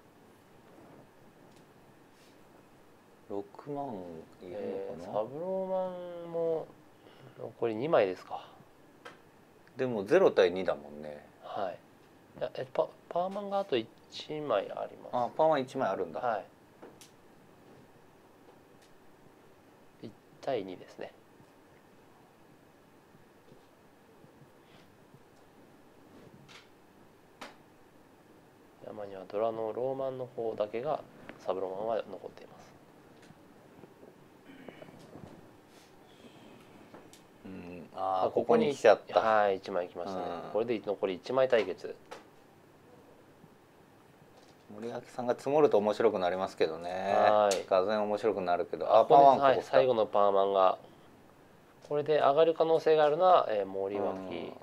ろくまんいるのかな、えー、サブローマンも残りにまいですか。 でもゼロ対にだもんね。 はい。いやえパパーマンがあといちまいあります。 あパーマンいちまいあるんだ。 はい。いち対にですね。山にはドラのローマンの方だけがサブローマンは残っています。 うん、ああここに来ちゃった。 はい、いちまい来ましたね。これで残りいちまい対決。 森脇さんが積もると面白くなりますけどね。はい。がぜん面白くなるけど、 あ、パーマン、はい、最後のパーマンがこれで上がる可能性があるのは、えー、森脇。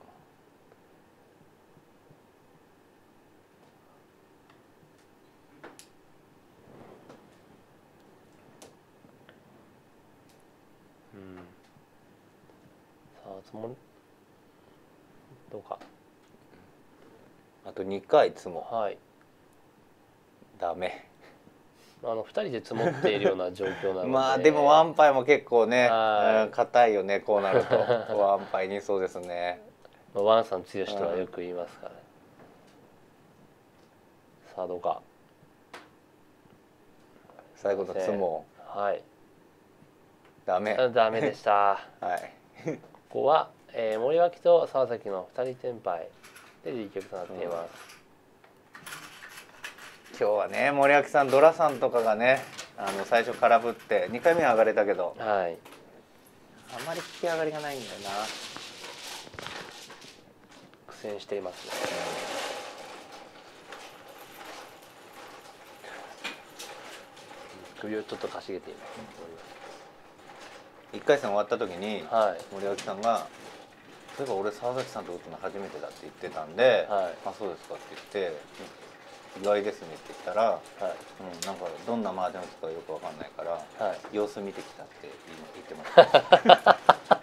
うん。さあ積もる。どうか。 あとにかい積も。 はい。 ダメ。 あのふたりで積もっているような状況なのでまあでもワンパイも結構ね硬いよね、こうなると。ワンパイにそうですね。 ワンさん強しとはよく言いますから、ね、うん、さあどうか。 最後の積も。 はい。 ダメ。 ダメでした。 はい。 ここは、えー、森脇と沢崎のふたり転敗で離局となっています。うん今日はね森脇さんドラさんとかがねあの最初空振ってにかいめは上がれたけど、 はい、 あんまり引き上がりがないんだよな。 苦戦していますね。首をちょっとかしげています、 うん、いっかい戦終わった時に、 はい、 森脇さんが「そういえば俺沢崎さんと打つの初めてだ」って言ってたんで「はい、あそうですか」って言って。意外ですねって言ったら、はいうん、なんかどんなマージャン打つかよくわかんないから、はい、様子見てきたって言ってました。さ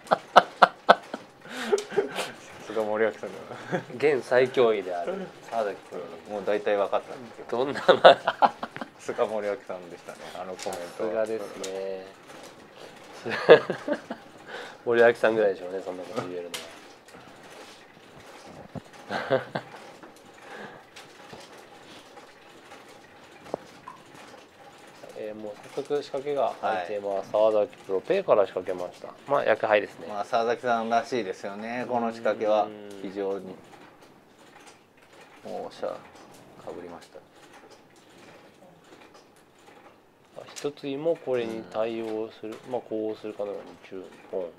すが森脇さんだな。 現最強位である沢崎君、もう大体分かったんですけど。どんなマージャン。 さすが森脇さんでしたね。あのコメント。 さすがですね。森脇さんぐらいでしょうね、そんなこと言えるのは。えー、もう早速仕掛けが入っています。はい、沢崎プロペイから仕掛けました。まあ役杯ですね。 まあ沢崎さんらしいですよね。この仕掛けは非常に。おーしゃかぶりました。 一つもこれに対応する、まあこうするかのように中ポン。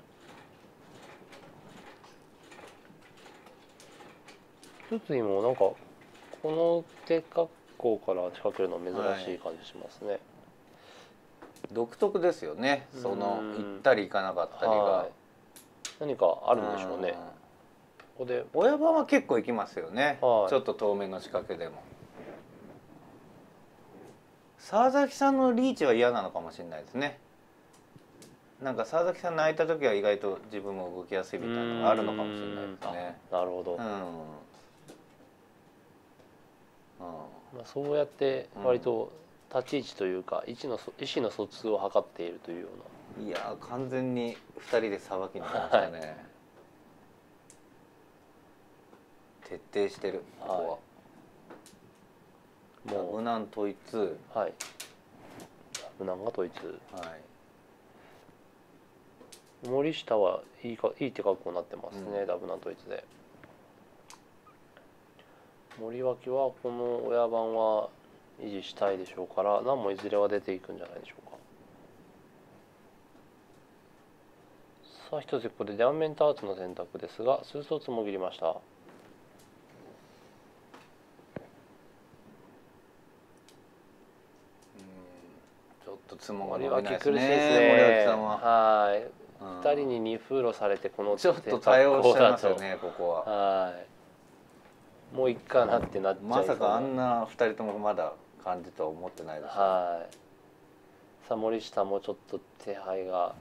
一つもなんかこの手格好から仕掛けるの珍しい感じしますね。はい、 独特ですよね。その行ったり行かなかったりが、はい、 何かあるんでしょうね。ここで親番は結構行きますよね。はい、ちょっと遠めの仕掛けでも。沢崎さんのリーチは嫌なのかもしれないですね。なんか沢崎さん泣いた時は意外と自分も動きやすいみたいなのがあるのかもしれないですね。 なるほど。うんまあ、そうやって割と立ち位置というか、うん、意思の意思の疎通を図っているというような。 いや完全にふたりでさばきに来ましたね、はい、徹底してるここは、はい、もう無難統一、 はい、無難が統一、 はい、 森下はいいかいい手格好になってますね、うん、ダブナン統一で。森脇はこの親番は維持したいでしょうから、何もいずれは出ていくんじゃないでしょうか。さあ一つここで断面ターツの選択ですが、数層つもぎりました。 ちょっとつもが伸びないですね。 森脇苦しいですね。 森脇さんは。 はい。二人に二封路されてこのちょっと対応しちゃいますよねここは。 はい。もういっかなってなっちゃいそうな。 まさかあんな二人ともまだ感じとは思ってないです、ね。 はい。さあ森下もちょっと手配が。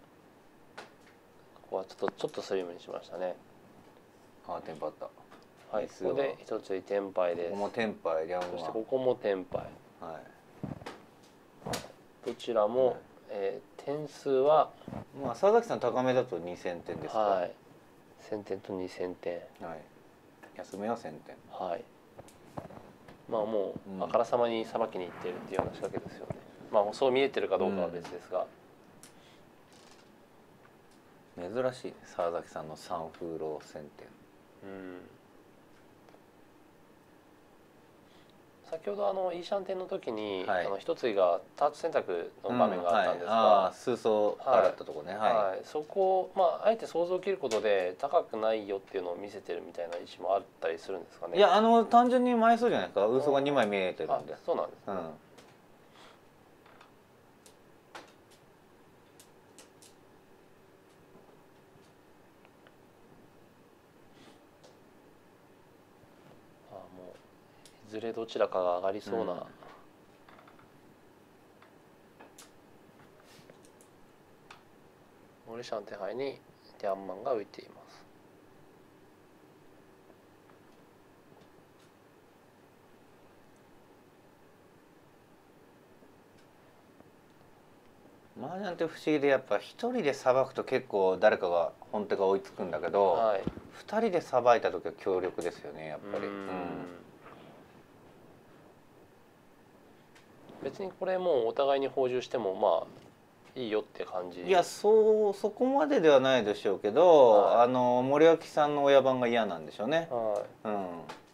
ここはちょっとちょっとスリムにしましたね。 ああテンパった。 はい。ここで一つテンパイです。 ここもテンパイ、リャンは。 そしてここもテンパイ。 はい。 どちらも、はい、えー、点数はまあ佐々木さん高めだとにせんてんですか。 はい。せんてんとにせんてん。 はい。安めはせんてん。 はい。まあもう、うん、あからさまにさばきにいってるっていうような仕掛けですよね。まあそう見えてるかどうかは別ですが。 うん、珍しいね沢崎さんのさん風浪せんてん。うん。 先ほどあのイーシャンテンの時に、 はい、 あの一つがタッチ選択の場面があったんですが、うんはい、あ数層払ったとこね、はいはいはい、そこを、まあ、あえて想像を切ることで高くないよっていうのを見せてるみたいな意思もあったりするんですかね。 いやあの単純に枚数じゃないですか。嘘がにまい見えてるんで。 そうなんです、ね、うん、いずれどちらかが上がりそうな、うん、森下の手配にディアンマンが浮いています。 麻雀って不思議でやっぱ一人でさばくと結構誰かが本手が追いつくんだけど、はい、二人でさばいた時は強力ですよねやっぱり。うん、 別にこれもうお互いに放縦してもまあいいよって感じ。 いやそうそこまでではないでしょうけど、はい、あの森脇さんの親番が嫌なんでしょうね。はい、うん。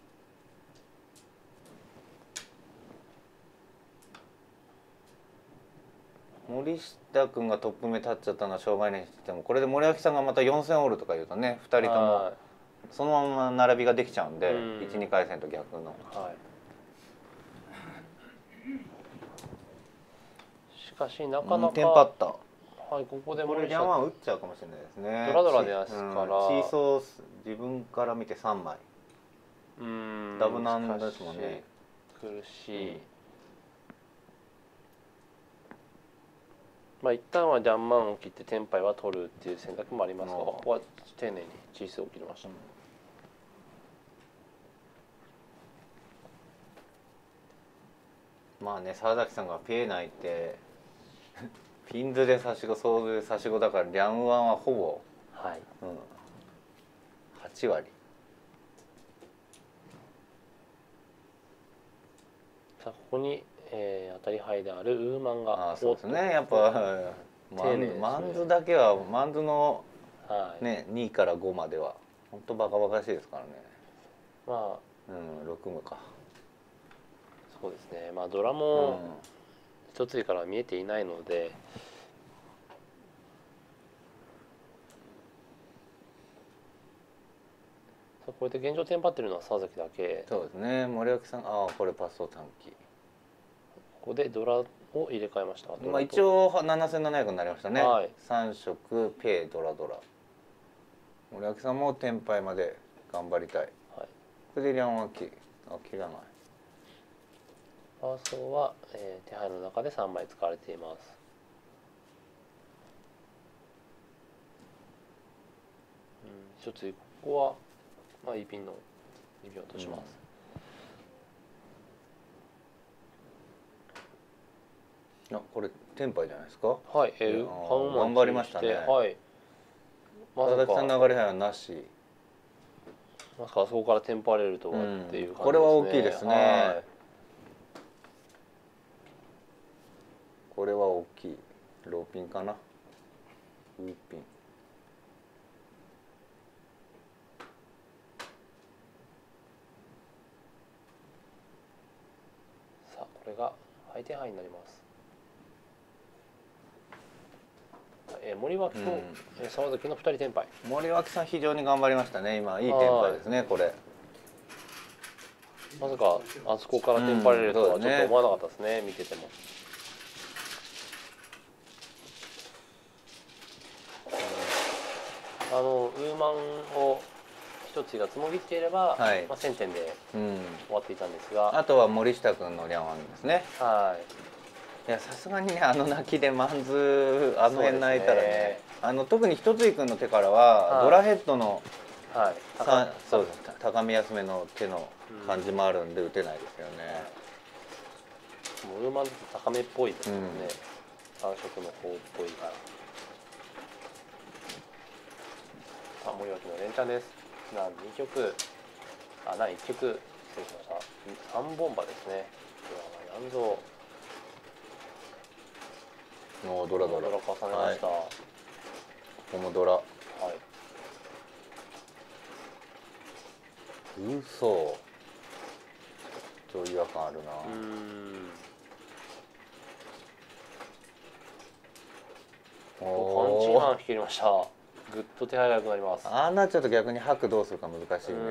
森下君がトップ目立っちゃったのはしょうがないにしても、これで森脇さんがまたよんせんオールとか言うとねふたりともそのまま並びができちゃうんで、いちにかい戦と逆の。はい、 しかしなかなか、うん、 テンパった。 はい、ここで森下君これ打っちゃうかもしれないですね。 ドラドラですから、うん、 チーソー自分から見てさんまい、うん、ダブなんですもんね。 苦しい、うん、まあ一旦はジャンマンを切ってテンパイは取るっていう選択もありますが、ここは丁寧にチースを切りました。 うん、まあね沢崎さんがピエナイってピンズで差し子総ズで差し子だからリャンワンはほぼ、はい、うん、はちわり。 さあここに、えー、当たり牌であるウーマンが。 あそうですねやっぱマン、ね、マンズだけはマンズの、ね、にからごまでは本当バカバカしいですからね。まあ、うん、ろくむか。 そうですね。まあドラも一つからは見えていないので、うん、これで現状テンパってるのは沢崎だけ。 そうですね。森脇さん、ああこれパスを短期。 ここでドラを入れ替えました。 まあ一応ななせんななひゃくになりましたね。はい、さん色ペイドラドラ。森脇さんもテンパイまで頑張りたい。はい、これでリャンは切あ切らない。 ファーストは、えー、手配の中でさんまい使われています。うん、一つここはまあいいピンのにびょうとします。 あ、これテンパイじゃないですか。 はい、えー、 頑張りましたね。 はい。 まさかさん流れはなし。 まさかあそこからテンパれるとはっていう感じですね。 これは大きいですね。はい、これは大きい。ローピンかな。ウーピン。 さあ、これが相手範囲になります。えー、森脇と、うん、えー、沢崎のふたりテンパイ。 森脇さん非常に頑張りましたね。今いいテンパイですね、これ。 まさかあそこからテンパれるとはちょっと思わなかったですね、うん、見てても。あのウーマンを一つがつもぎっていれば、はい、まあ、せんてんで終わっていたんですが、 うん、あとは森下君のリャンワンですね。 はい、 いやさすがにね、あの泣きでマンズあの辺泣いたら ね, ねあの特に一つ井君の手からは、はい、ドラヘッドの、はい、さそうです高め安めの手の感じもあるんで打てないですよね。 うん、もうウーマンだと高めっぽいですもんね、三、うん、色の方っぽいから。あ、森脇の連チャンです。なにきょく、あ、ないっきょく、失礼しました。さんぼん馬ですね。ヤンゾー。おドラドラ。 ドラ重ねました。はい、 このドラ。はい。うそ。ちょっと違和感あるな。うん。 おお。パンチマン引きました。ぐっと手配が良くなります。 ああなっちゃうと逆に拍どうするか難しいね。うん、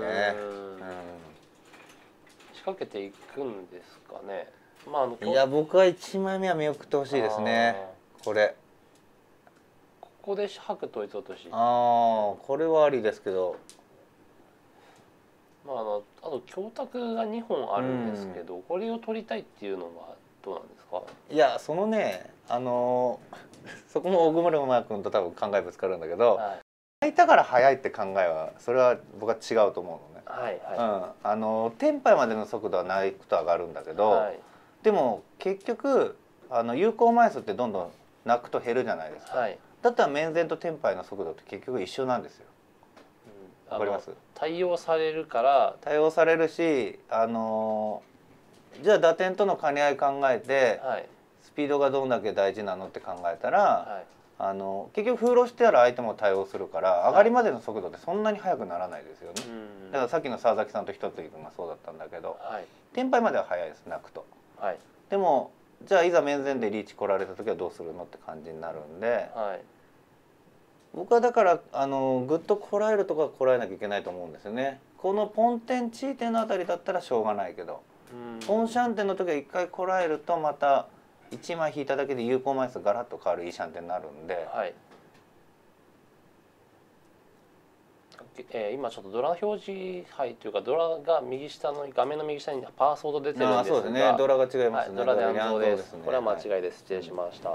仕掛けていくんですかね。まあ、あのいや僕はいちまいめは見送ってほしいですね。これここで拍統一落とし、 ああこれはありですけど、 まあ、あのあと教託がにほんあるんですけど、うん、これを取りたいっていうのはどうなんですか。 いやそのねあのそこも大熊馬君と多分考えぶつかるんだけど、はい、泣いたから速いって考えはそれは僕は違うと思うのね。はいはい、うん、あのテンパイまでの速度は泣くと上がるんだけど、はい、でも結局あの有効枚数ってどんどん泣くと減るじゃないですか。はい、だったら面前とテンパイの速度って結局一緒なんですよ。わ、うん、かります？ 対応されるから対応されるし、あのじゃあ打点との兼ね合い考えて、はい、スピードがどんだけ大事なのって考えたら、はい、あの結局風呂してたら相手も対応するから上がりまでの速度ってそんなに速くならないですよね。はい、だからさっきの沢崎さんと一つ井君がそうだったんだけど、はい、テンパイまでは速いです泣くと。はい、でもじゃあいざ面前でリーチ来られた時はどうするのって感じになるんで、はい、僕はだからあのぐっとこらえるとかこらえなきゃいけないと思うんですよね。このポンテンチーテンのあたりだったらしょうがないけど、ポンシャンテンの時は一回こらえるとまたいちまい引いただけで有効枚数ガラッと変わるいいシャンテンになるんで、はい、 えー、今ちょっとドラ表示杯というかドラが右下の画面の右下にパーソード出てるんですが、 そうですね、ドラが違いますね。 はい、ドラで暗号です。これは間違いです。失礼しました。はい、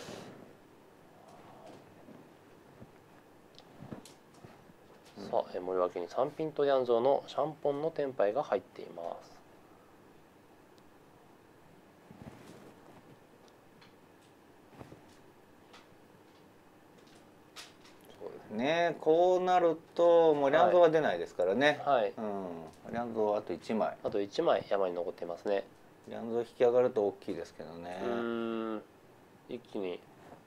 さあ、えー、森脇にさんピンとヤンゾーのシャンポンのテンパイが入っています。 ね、こうなるともうリャンゾーは出ないですからね。はい、うん、リャンゾーはあといちまい。 あといちまい山に残っていますね。 リャンゾー引き上がると大きいですけどね。うん、 一気に。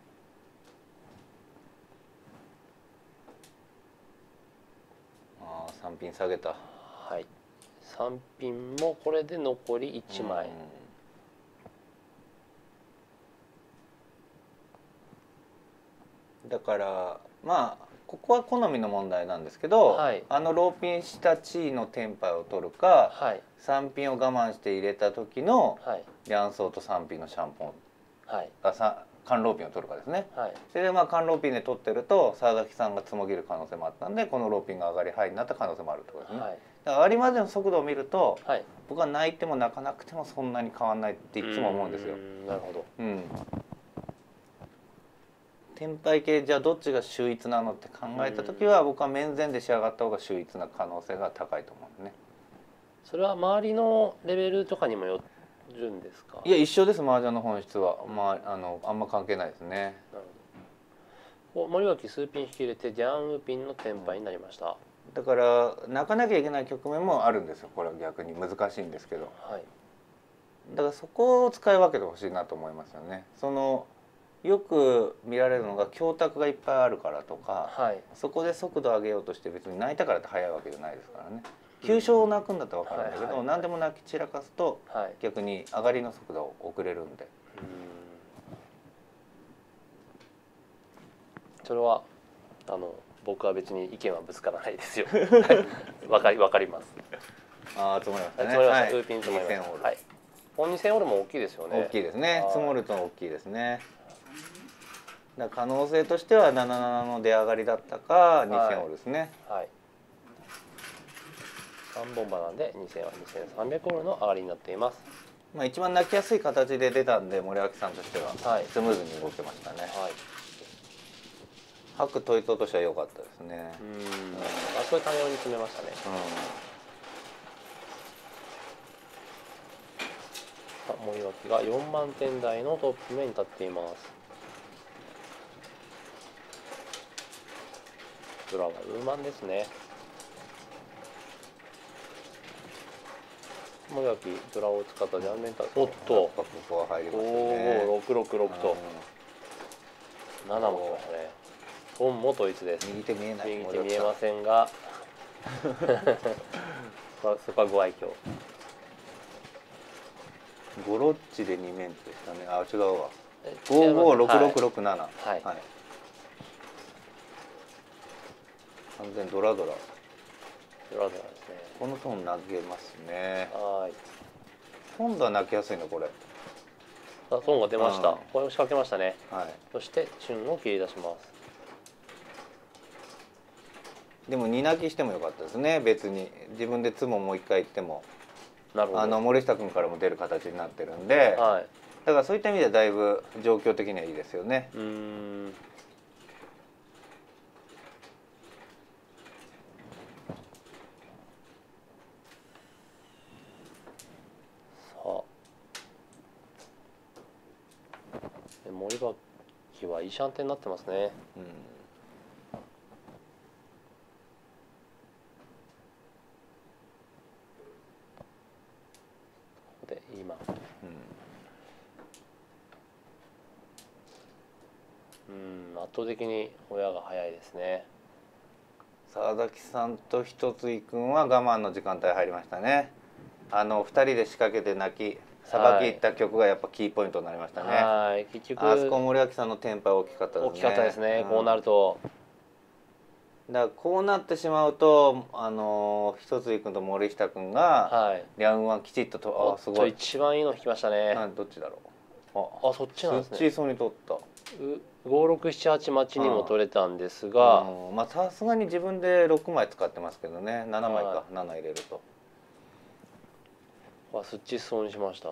ああ、さんピン下げた。 はい。さんピンもこれで残りいちまい。 だからまあここは好みの問題なんですけど、はい、あのローピンした地位のテンパイを取るか、はい、さんピンを我慢して入れた時のリャンソーとさんピンのシャンポン、はい、あカンローピンを取るかですね。はい、それでまあカンローピンで取ってると沢崎さんがつもぎる可能性もあったんでこのローピンが上がりハイになった可能性もあるってことですね。はい、だから上がりまでの速度を見ると、はい、僕は泣いても泣かなくてもそんなに変わんないっていつも思うんですよ。 なるほど。うん。 テンパイ系じゃあどっちが秀逸なのって考えた時は僕は面前で仕上がった方が秀逸な可能性が高いと思うんですね。 それは周りのレベルとかにもよ順ですか？ いや一緒です。麻雀の本質は、まああのあんま関係ないですね。 なるほど。森脇数ピン引き入れてジャンウーピンのテンパイになりました。 だから泣かなきゃいけない局面もあるんですよ。これは逆に難しいんですけど、 はい、 だからそこを使い分けてほしいなと思いますよね。そのよく見られるのが強卓がいっぱいあるからとか、はい、そこで速度上げようとして別に泣いたからって速いわけじゃないですからね。きゅう勝を泣くんだったら分かるんだけど、何でも泣き散らかすと逆に上がりの速度遅れるんで、うん、 それはあの僕は別に意見はぶつからないですよ。わかりわかります。 ああ積もりましたね。 積もりました。ウーピン積もりました。はい。このにせんオールも大きいですよね。 大きいですね。積もると大きいですね。だ可能性としてはななななの出上がりだったかにせんオールですね。はい。はい、 さんぼん馬なんでにせんはにせんさんびゃくオールの上がりになっています。 まあ一番泣きやすい形で出たんで森脇さんとしてはスムーズに動けましたね。はい。白統一としては良かったですね。 うん。あそこで多様に詰めましたね。うん。森脇がよんまんてん台のトップ目に立っています。ドラはウーマンですね。森脇ドラを使ったジャンメンタ、おっとここは入りましたね。 おおろくろくろくとななも来ましたね。本も統一です。 右手見えない。 右手見えませんがそこはご愛嬌。 ゴロッチでに面でしたね。あ違うわ。ごごろくろくろくなな。はい。はい、完全ドラドラ。 ドラドラですね。 このトーン投げますね。 はい。 今度は泣きやすいのこれ。 あ、トーンが出ました。これを仕掛けましたね。はい。そして旬を切り出します。 でもに泣きしてもよかったですね。別に自分でツモもう一回行っても。 なるほど。 あの森下君からも出る形になってるんで。はい。だからそういった意味ではだいぶ状況的にはいいですよね。うん。 森脇はいいシャンテンになってますね。うん、で今、うん、うん圧倒的に親が早いですね。 沢崎さんと一井君は我慢の時間帯入りましたね。あのふたりで仕掛けて泣きさばきいった曲がやっぱキーポイントになりましたね。はい、結局あそこ森脇さんのテンパ大きかったですね。 大きかったですね。うん、こうなると。 だからこうなってしまうとあの一井君と森下君がリャンワンきちっとと、 あすごい一番いいの引きましたね。 どっちだろう。ああそっちなんですね。 そっちそうに取った。 ごろくななはち待ちにも取れたんですが、 うん、まあさすがに自分でろくまい使ってますけどね。ななまいか、はい、なな入れると。 あスッチそうにしました。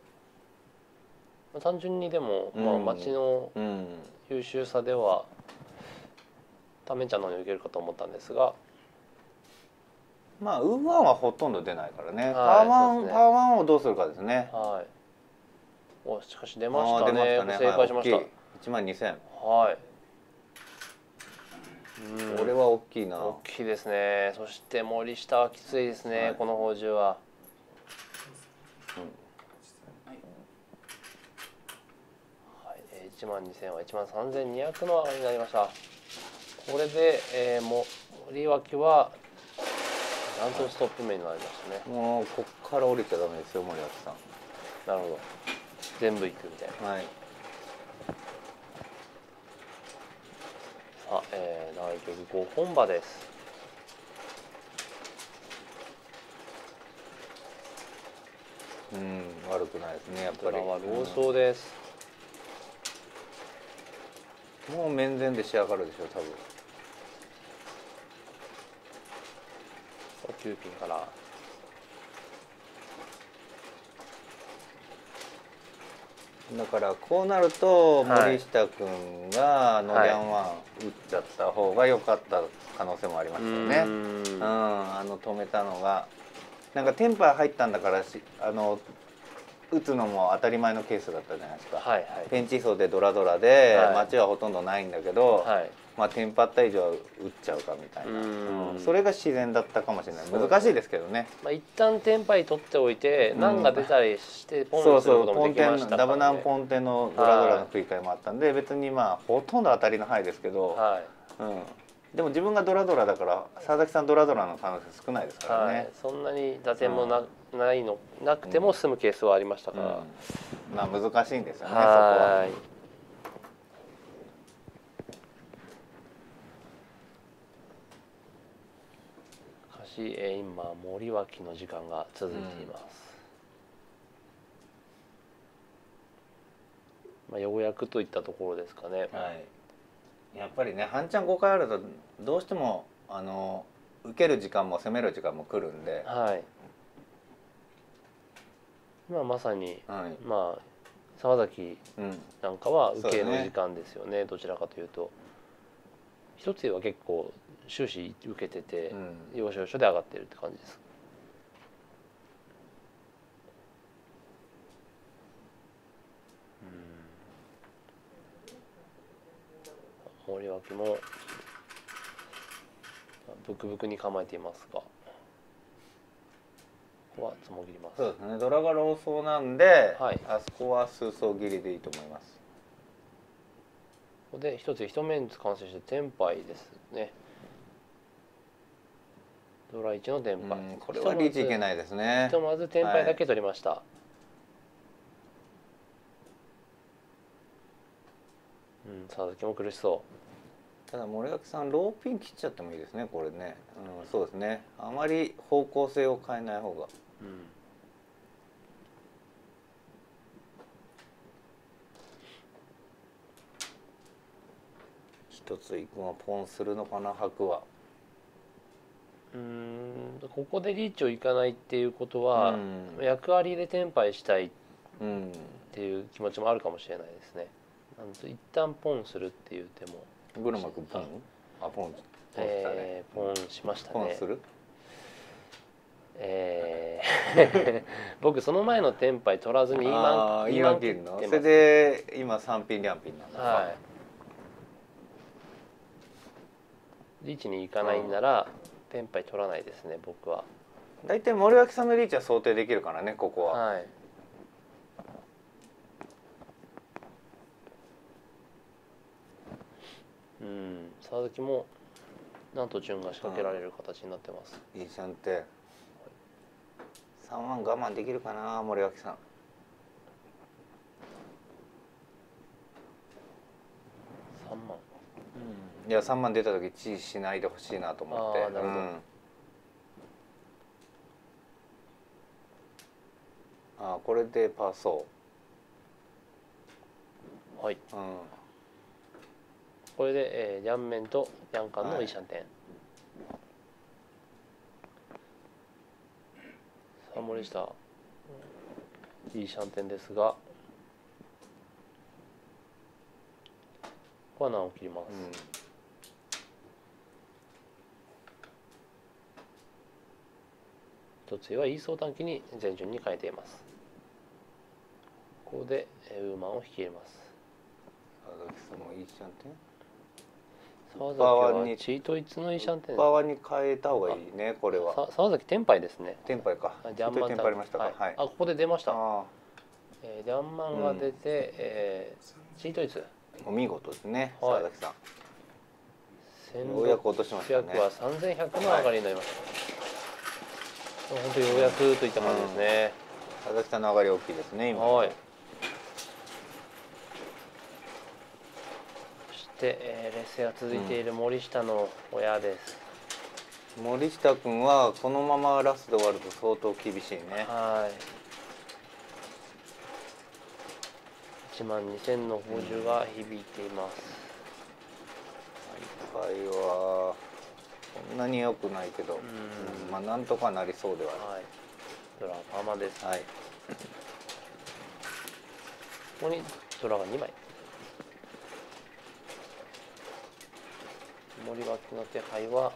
単純にでも、うん、まあ町の優秀さではタメちゃんの方に受けるかと思ったんですが、 まあウーワンはほとんど出ないからね。はい、パーワン、ね、パーワンをどうするかですね。はい。 おしかし出ましたね。出ましたね。正解しました。はい、いちまんにせん。 はい。 うん、これは大きいな。 大きいですね。そして森下はきついですね。はい、この宝珠は。いちまんにせんはいちまんさんぜんにひゃくの上がりになりました。これで、えー、も森脇はダントツトップ目になりましたね。 もうこっから降りちゃダメですよ森脇さん。 なるほど。全部いくみたいな。はい。さあ、えー、長い曲ごほん馬です。 うん悪くないですねやっぱり。 ドラは老僧です。 もう面前で仕上がるでしょ多分。 きゅうピンからだからこうなると森下君があのリャンワン打っちゃった方が良かった可能性もありますよね。うん、あの止めたのがなんかテンパー入ったんだからしあの打つのも当たり前のケースだったじゃないですか、 はいはい、 ペンチ層でドラドラで、はい、待ちはほとんどないんだけど、はい、まあテンパった以上は打っちゃうかみたいな、うん、それが自然だったかもしれない。難しいですけどね。 まあ一旦テンパイ取っておいて、難、うん、が出たりしてポンすることもできましたからね。 ダブナンポンテのドラドラの繰り返もあったんで、はい、別にまあほとんど当たりの範囲ですけど、はい、うん、でも自分がドラドラだから佐々木さんドラドラの可能性少ないですからね、はい、 そんなに打点も な,、うん、ないのなくても済むケースはありましたから、 うん、まあ難しいんですよね、そこは。 しかし、えー、今森脇の時間が続いています、うん、まあ、ようやくといったところですかね。 はい、やっぱりね半チャンごかいあるとどうしてもあの受ける時間も攻める時間も来るんで、はい、 今まさに、はい、まあ沢崎なんかは受けの時間ですよね、うん、どちらかというと一つは結構終始受けてて、うん、要所要所で上がってるって感じです。うん、森脇もブクブクに構えていますが、ここはつもぎります。 そうですね、ドラが老僧なんで、はい、あそこは数層切りでいいと思います。 ここで一つ一面完成してテンパイですね。ドラいちのテンパイ、 これはリーチいけないですね。 ひとまずテンパイだけ取りました、はい、うん、佐々木も苦しそう。 ただ森脇さんローピン切っちゃってもいいですねこれね、うん、そうですね、あまり方向性を変えない方が、うん、一つ一個はポンするのかな白は。 うーん、ここでリーチをいかないっていうことは、うん、役割でテンパイしたいっていう気持ちもあるかもしれないですね。なんと一旦ポンするっていう手も。 グルマ君ポン？あ、ポン。ポンしたね。 えー、ポンしましたね。 ポンする？ えー、僕その前のテンパイ取らずに今今切るの。それで今三ピン両ピンなんだ。はい。 リーチに行かないんなら。テンパイ取らないですね僕は。 だいたい森脇さんのリーチは想定できるからねここは。はい。 うん、佐々木もなんと順が仕掛けられる形になってます。 いいじゃんって。さんまん我慢できるかな森脇さん。 さんまん。 うん、いやさんまん出た時チーしないでほしいなと思って。ああなるほど。うん、あこれでパーソー。はい。うん、これで、えー、ヤンメンとヤンカンのイシャンテン。はい、さあ森下、いいシャンテンですが、ここは難を切ります。うん、一つはいい相談機に前順に変えています。ここでウーマンを引き入れます。 佐々木さんもいいシャンテン。 沢崎はチートイツのいいシャンテン。 バワに変えた方がいいねこれは。 沢崎テンパイですね。 テンパイか。 デャンマンテンパイありましたか。 はいはい、あここで出ました。あえー、デャンマンが出て、うんえー、チートイツ。 お見事ですね沢崎さん。ようやく落としましたね。 はさんぜんひゃくの上がりになりました。はい、本当にようやくといった感じですね。 うん、佐々木さんの上がり大きいですね今。はい。 で、えー、劣勢が続いている森下の親です、 うん、森下君はこのままラストで終わると相当厳しいね。はい。 いちまんにせんの報酬が響いています。 大会はそんなに良くないけど、うん、まあなんとかなりそうではある。はい、 ドラパーマです。はい。ここにドラがにまい。森脇の手配は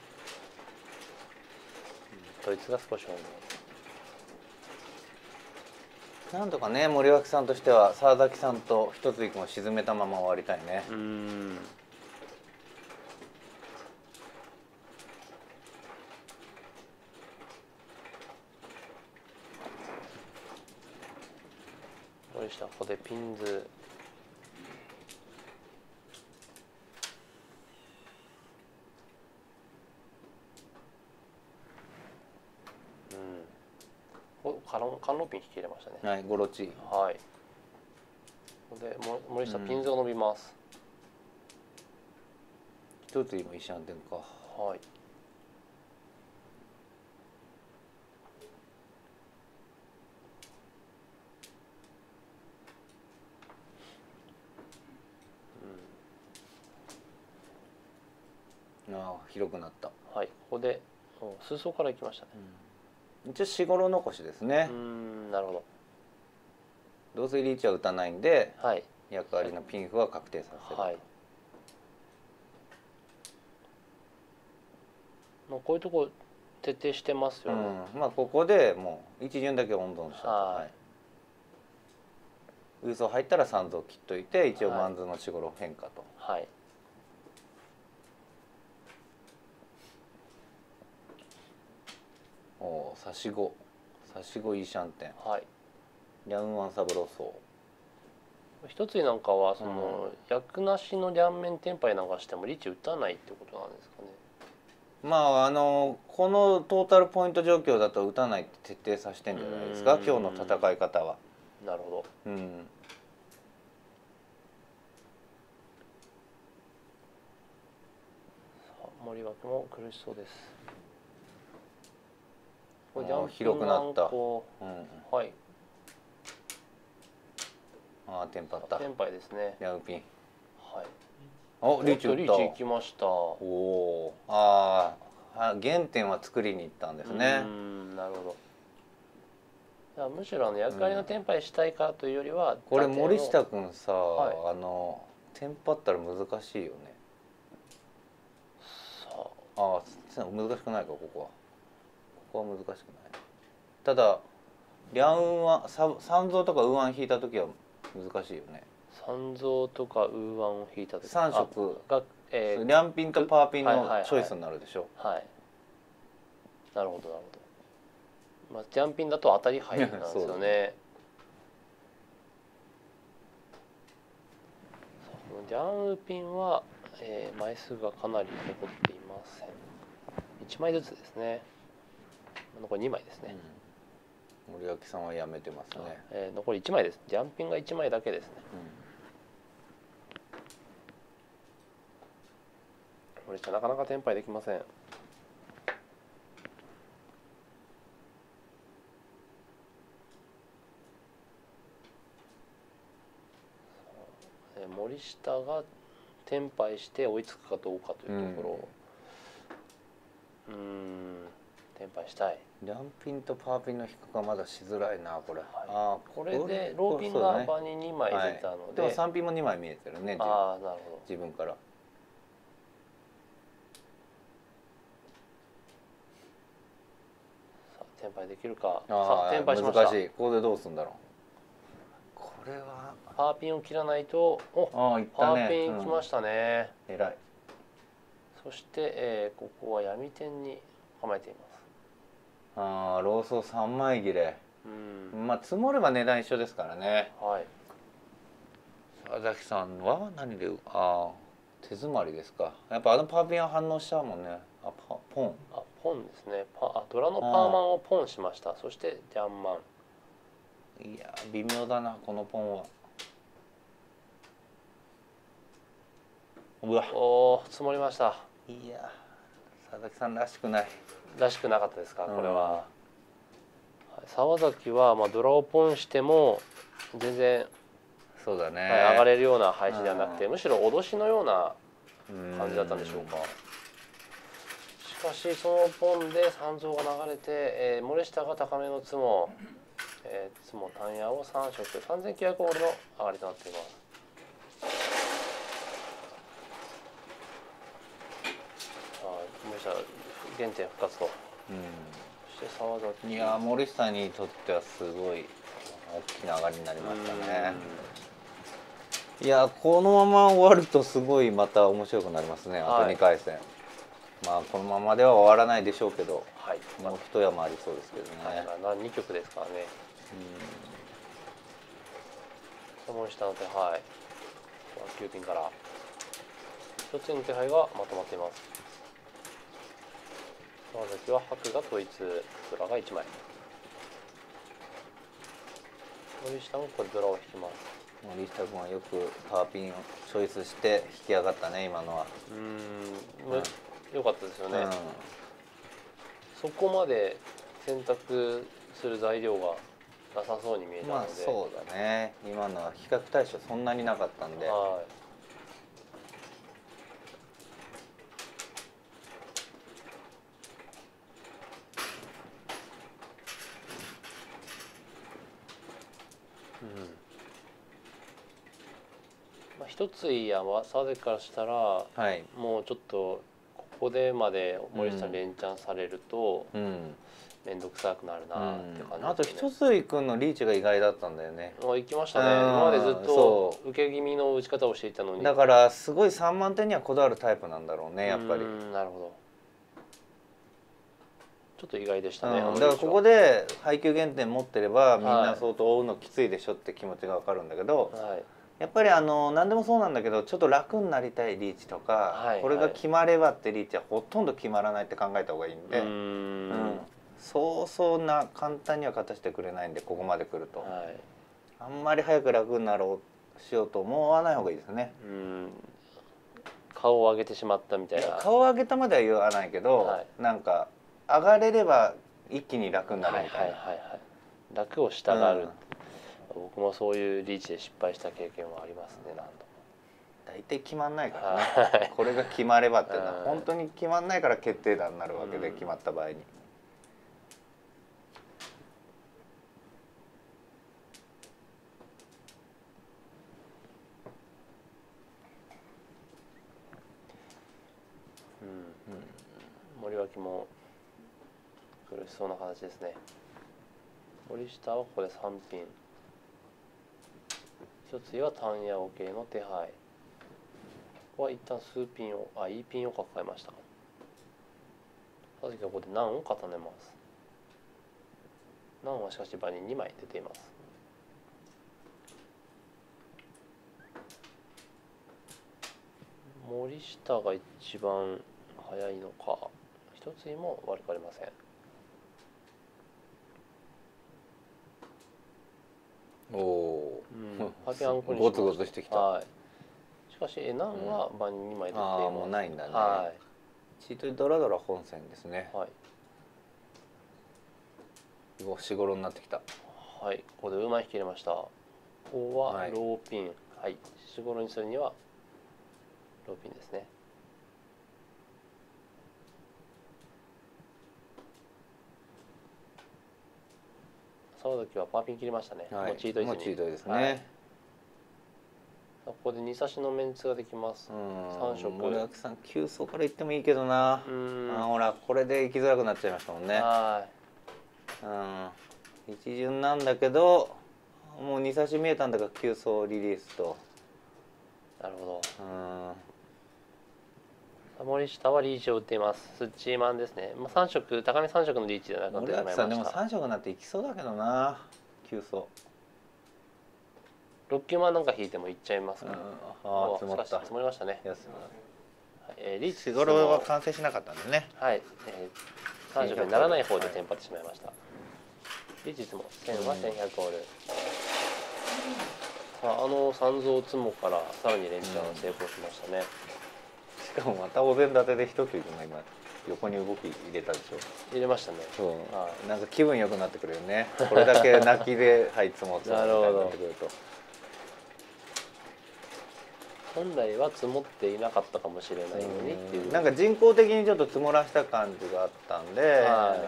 ドイツが少し多め。 なんとかね森脇さんとしては沢崎さんと一ついくも沈めたまま終わりたいね。 うん。森下ここでピンズ。カロンカンローピン引き入れましたね。 はい、ゴロチ。 はい。ここでも森下ピンズを伸びます。 一つ今一緒点か。 はい。 うん。ああ広くなった。 はい。ここで数層から行きましたね。 うん、一応四五郎残しですね。 うん、なるほど。 どうせリーチは打たないんで、 はい、 役割のピンフは確定させる。はい。 まあこういうとこ徹底してますよね。 うん、まあここでもう一巡だけ温存したと。はい。ウソ入ったら三蔵切っといて一応マンズの四五郎変化と。 はい。 おお差し子差し子いいシャンテン。 はい。 リャンワンサブローソー一つなんかはその、うん、役なしの両面テンパイなんかしてもリーチ打たないってことなんですかね。 まああのこのトータルポイント状況だと打たないって徹底させてんじゃないですか今日の戦い方は。 なるほど。うん。さあ森脇も苦しそうです。 これジャン広くなった。うん、 はい。 ああテンパった。 テンパイですね。 ヤウピン。 はい。 おリーチ打った。 リーチ行きました。おお。ああ原点は作りに行ったんですね。 うん、なるほど。むしろあの役割のテンパイしたいからというよりは、うん、 これ森下君さ、はい、あのテンパったら難しいよね。さああ難しくないかここは。ここは難しくない。ただリャンは三蔵とかウーワン引いた時は難しいよね。 三蔵とかウーワンを引いた時三色が、えー、リャンピンとパーピンのチョイスになるでしょ。 はい、はいはい、なるほどなるほど。まあジャンピンだと当たり牌なんですよね。ジャンウピンは、えー、枚数がかなり残っていません。いちまいずつですね。残りにまいですね。 うん、森脇さんはやめてますね。 えー、残りいちまいです。ジャンピンがいちまいだけですね。うん、森下なかなかテンパイできません。森下がテンパイして追いつくかどうかというところ。うん、うーんテンパイしたい。 リャンピンとパーピンの引くがまだしづらいなこれ。はい、 あこれでローピンが場ににまい出たので、 はい、でもさんピンもにまい見えてるね。 ああなるほど。 自分からさあテンパイできるか。 さあテンパイしました。難しい。ここでどうするんだろう。これはパーピンを切らないと。おあ、ね、パーピンきましたね。 うん、偉い。 そして、えー、ここは闇天に構えています。 ああローソーさんまい切れ。うん、まあ積もれば値段一緒ですからね。はい。佐々木さんは何でああ手詰まりですか。やっぱあのパーピンは反応しちゃうもんね。あパポン。 あポンですね。パあドラのパーマンをポンしました。そしてジャンマン。 いや微妙だなこのポンは。うわおお積もりました。 いや佐々木さんらしくない。 らしくなかったですかこれは。沢崎はまあドラをポンしても全然そうだね、 はい、上がれるような配置ではなくて、むしろ脅しのような感じだったんでしょうか。しかしそのポンで三蔵が流れて、えー、森下が高めのツモ、えー、ツモ単野をさん色さんぜんきゅうひゃくオールの上がりとなっています。森下原点復活と。うん、そして沢崎。 いや森下にとってはすごい大きな上がりになりましたね。いやこのまま終わるとすごいまた面白くなりますね、あとにかい戦。はい、まあこのままでは終わらないでしょうけど、はい、もう一山ありそうですけどね。 に局ですからね。うん、森下の手配、きゅうピンから一つの手配がまとまっています。川崎は白が統一、ドラがいちまい。森下もこれドラを引きます。 森下君はよくパワーピンをチョイスして引き上がったね、今のは。 うん、うん、よかったですよね。うん、そこまで選択する材料がなさそうに見えたので。まあそうだね。今のは比較対象そんなになかったんで。はい、 一ついや沢崎からしたら、はい、もうちょっとここでまで森下連チャンされると面倒くさくなるなって感じですね。 うん、あと一つい君のリーチが意外だったんだよね。 行きましたね。今までずっと受け気味の打ち方をしていたのに。 だからすごいさんまんてんにはこだわるタイプなんだろうね、やっぱり。 なるほど。ちょっと意外でしたね。 うん、だからここで配球減点持ってればみんな相当追うのきついでしょって気持ちが分かるんだけど、はい、やっぱりあの何でもそうなんだけどちょっと楽になりたいリーチとか、はいはい、これが決まればってリーチはほとんど決まらないって考えた方がいいんで、うん、うん、そうそうな簡単には勝たせてくれないんで、ここまで来ると、はい、あんまり早く楽になろうしようと思わない方がいいですね。うん、 顔を上げてしまったみたいな。 顔を上げたまでは言わないけど、はい、なんか上がれれば一気に楽になるみたいな。 楽をしたがる、うん、僕もそういうリーチで失敗した経験はありますね、何度も。 大体決まんないからねこれが決まればっていうのは本当に決まんないから決定打になるわけで、決まった場合に。 うんうん、森脇も苦しそうな形ですね。森下はここでさんピン、一つは単ヤオ系の手配。ここは一旦数ピンをあいいピンを抱えました。佐々木はここで難を重ねます。難はしかし場ににまい出ています。森下が一番早いのか、一つも悪くありません。 おお、 パピアンコにゴツゴツしてきた。 はい、しかしエナンは場ににまい出ています。 ああ、もうないんだね。はい。チートドラドラ本線ですね。はい。お、しごろになってきた。 はい、ここで馬引き入れました。ここはローピン、はい、しごろにするにはローピンですね。沢崎はパーピン切りましたね。 はい、 もうチートイズに。 もうチートですね。はい、 ここでに差しのメンツができます。さん色。 森脇さんきゅう走からいってもいいけどな。あ、ほらこれで行きづらくなっちゃいましたもんね。はい。うん。一巡なんだけど、もうに差し見えたんだからきゅう走リリースと。 なるほど。うん。森下はリーチを打っています。スッチーマンですね。まあさん色、高めさん色のリーチでなくなってしまいました。 森脇さんでもさん色になっていきそうだけどな。きゅう走。 ろっ球マンなんか引いてもいっちゃいますか。 うん、ああ、積もった。 積もりましたね。 はい、 えー、リーチしごろは完成しなかったんでね。 はい。えー、さん色にならない方でテンパってしまいました。はい、リーチもせんはせんひゃくオール。さあ、あの三蔵つもからさらに連チャン成功しましたね。 しかもまたお膳立てで一球が今横に動き入れたでしょ。 入れましたね。 そう、はい、なんか気分良くなってくるよね。これだけ泣きではい積もってなってくると。 本来は積もっていなかったかもしれないのにっていう。 なんか人工的にちょっと積もらした感じがあったんで、はい、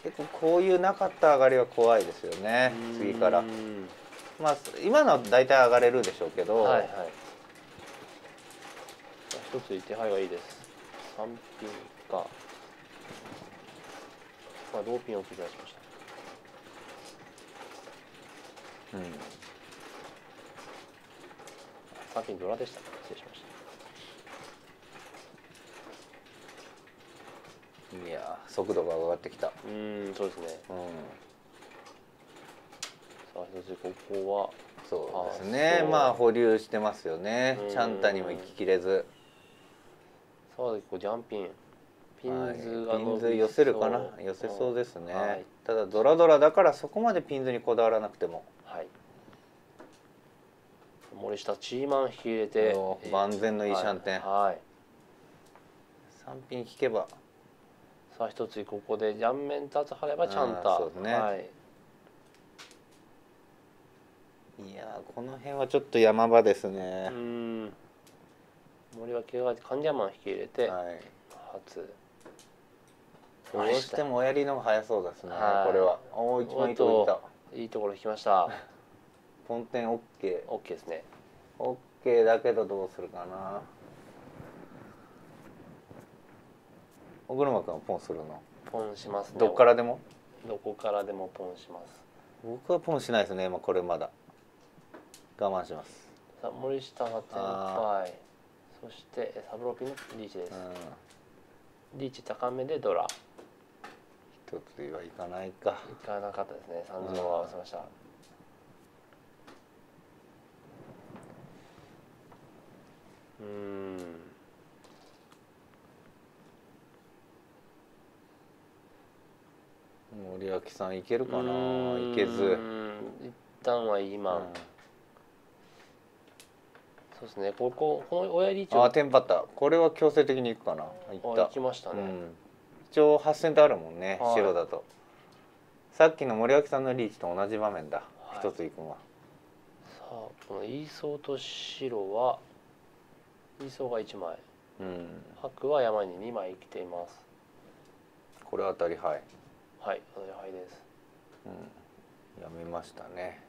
結構こういうなかった上がりは怖いですよね。次から。まあ今のは大体上がれるでしょうけど。はいはい。 一つ手配がいいです。さんピンか。まあ同ピンを切り出しました。 うん、 さんピンドラでした。失礼しました。 いや速度が上がってきた。 うん、そうですね。うん、さあ一つここはそうですね。まあ保留してますよね。チャンタにも行ききれず。 さあここジャンピンピンズが、はい、ピンズ寄せるかな。寄せそうですね。はい、ただドラドラだからそこまでピンズにこだわらなくても。 はい。森下チーマン引き入れて万全のいいシャンテン。はい。さんピン引けば。 さあ一つここでジャンメンタツ張ればチャンタ。 そうですね。はい。いやこの辺はちょっと山場ですね。うん。 森脇がカンジャマン引き入れて、はい、初。 どうしても親やりの方が早そうですね。はい、これは。おお一番いいところいった。 いいところ引きました。 ポンテンオッケー。 オッケーですね。 オッケーだけどどうするかな。小車君はポンするの？ ポンしますね。 どっからでも？ どこからでもポンします。 僕はポンしないですね。まあこれまだ我慢します。 さあ森下がテンパイ。そしてサブロピのリーチです。うん、リーチ高めでドラ。 一つはいかないか。 いかなかったですね。さんじゅうを合わせました。うん。 森脇さんいけるかな。いけず。 一旦は今。うん、そうですね。こここの親リーチ。 ああテンパった。これは強制的にいくかな。いった。 いきましたね。うん、 一応はちセントあるもんね。はい、白だと。さっきの森脇さんのリーチと同じ場面だ。一、はい、ついくのは。 さあこのイーソーと白はイーソーがいちまい。うん、白は山ににまい来ています。 これ当たりはい。 はい、当たりはいです。 うん、やめましたね。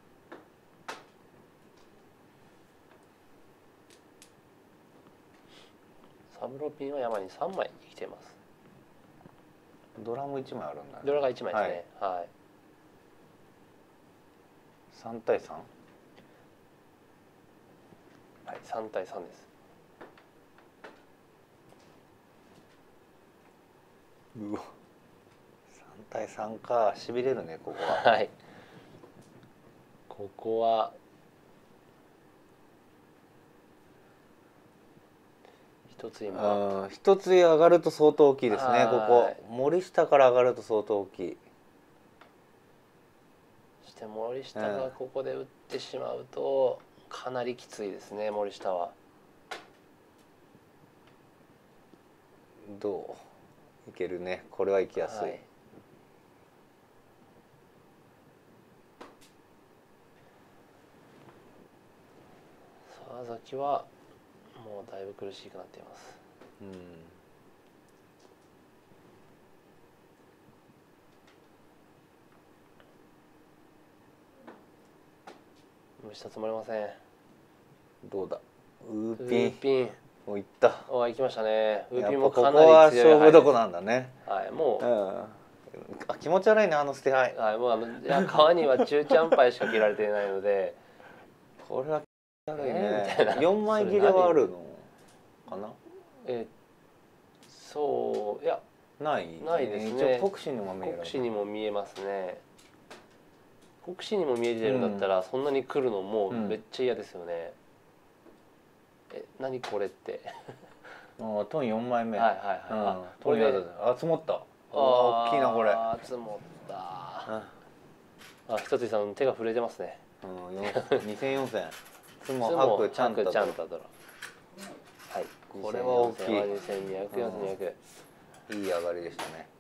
サブロピンは山にさんまい来ています。 ドラもいちまいあるんだね。 ドラがいちまいですね。はい。はい、 さんたいさん。 はい、さんたいさんです。 うわ。さんたいさんか、しびれるねここは。 はい。ここは一つ今。 一つ上がると相当大きいですね。ここ森下から上がると相当大きい。 そして森下がここで打ってしまうとかなりきついですね。森下は。 どういけるね。これはいきやすい。はい、 沢崎はもうだいぶ苦しくなっています。うん。無視したつもりません。 どうだ。ウーピン。 ウーピン。 もういった。 あ、行きましたね。ウーピンもかなり強い。ここは勝負どこなんだね。 はい、もう。うん、 あ、気持ち悪いなあの捨て牌。 はい、もうあのいや川には中チャンパイしか切られていないので。 これは気持ち悪いね。えー、よんまい切れはあるのかな。 え、そういやないないですね。 一応国士にも見える。 国士にも見えますね。国士にも見えてるんだったら、うん、そんなに来るのもめっちゃ嫌ですよね。うん、え、何これって。 ああ、トンよんまいめ。 はいはいはい。うん、あ、 これで、あ、積もった。ああ、大きいなこれ。 あ、積もった。あ、ひとついさん手が震えてますね。 うん、にせんよんせん。つも白ちゃんと。 ちゃんとドラ。はい。 これは大きい。 にせんにひゃく、よんせんにひゃく。 いい上がりでしたね。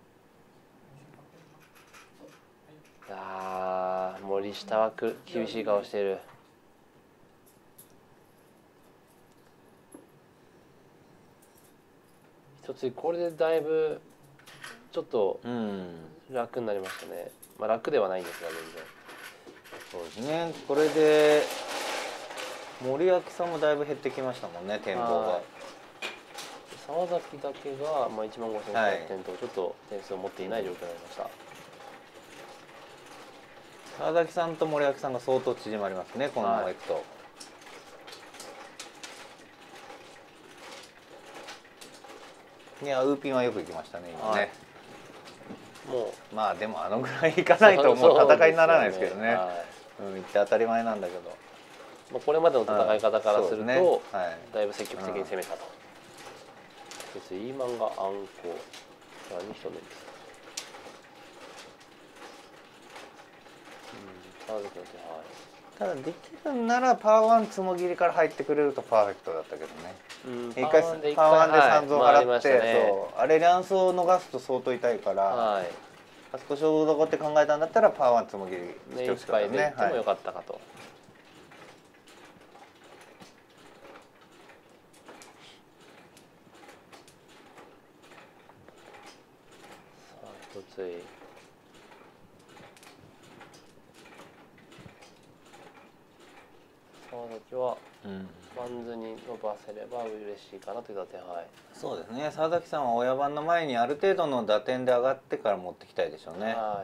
ああ、森下はく厳しい顔している。一つこれでだいぶちょっと楽になりましたね。まあ楽ではないんですが全然。 そうですね。これで森脇さんもだいぶ減ってきましたもんね、展望が。 沢崎だけがまあいちまんごせん点とちょっと点数を持っていない状況になりました。 沢崎さんと森脇さんが相当縮まりますね、このままいくと。はい、いやウーピンはよくいきましたね今ね。はい、もうまあでもあのぐらいいかないともう戦いにならないですけどね。はい、うん、いって当たり前なんだけど、 まあこれまでの戦い方からすると、ね、はい、だいぶ積極的に攻めたと。そしてイーマンがあんこさらに一目です。うん、沢崎の手はいただできるならパーワンつもぎりから入ってくれるとパーフェクトだったけどね。うん、一回パーワンでさんぞう払って、はい、ね、そうあれ乱走を逃すと相当痛いから、はい、あそこ勝負どこって考えたんだったらパーワンつもぎりしてほしかったね。 ね、いっぱいでいってもよかったかと。はい、さあ一つい沢崎は、うんバンズに伸ばせれば嬉しいかなという打点。はい、 そうですね。沢崎さんは親番の前にある程度の打点で上がってから持ってきたいでしょうね。はい、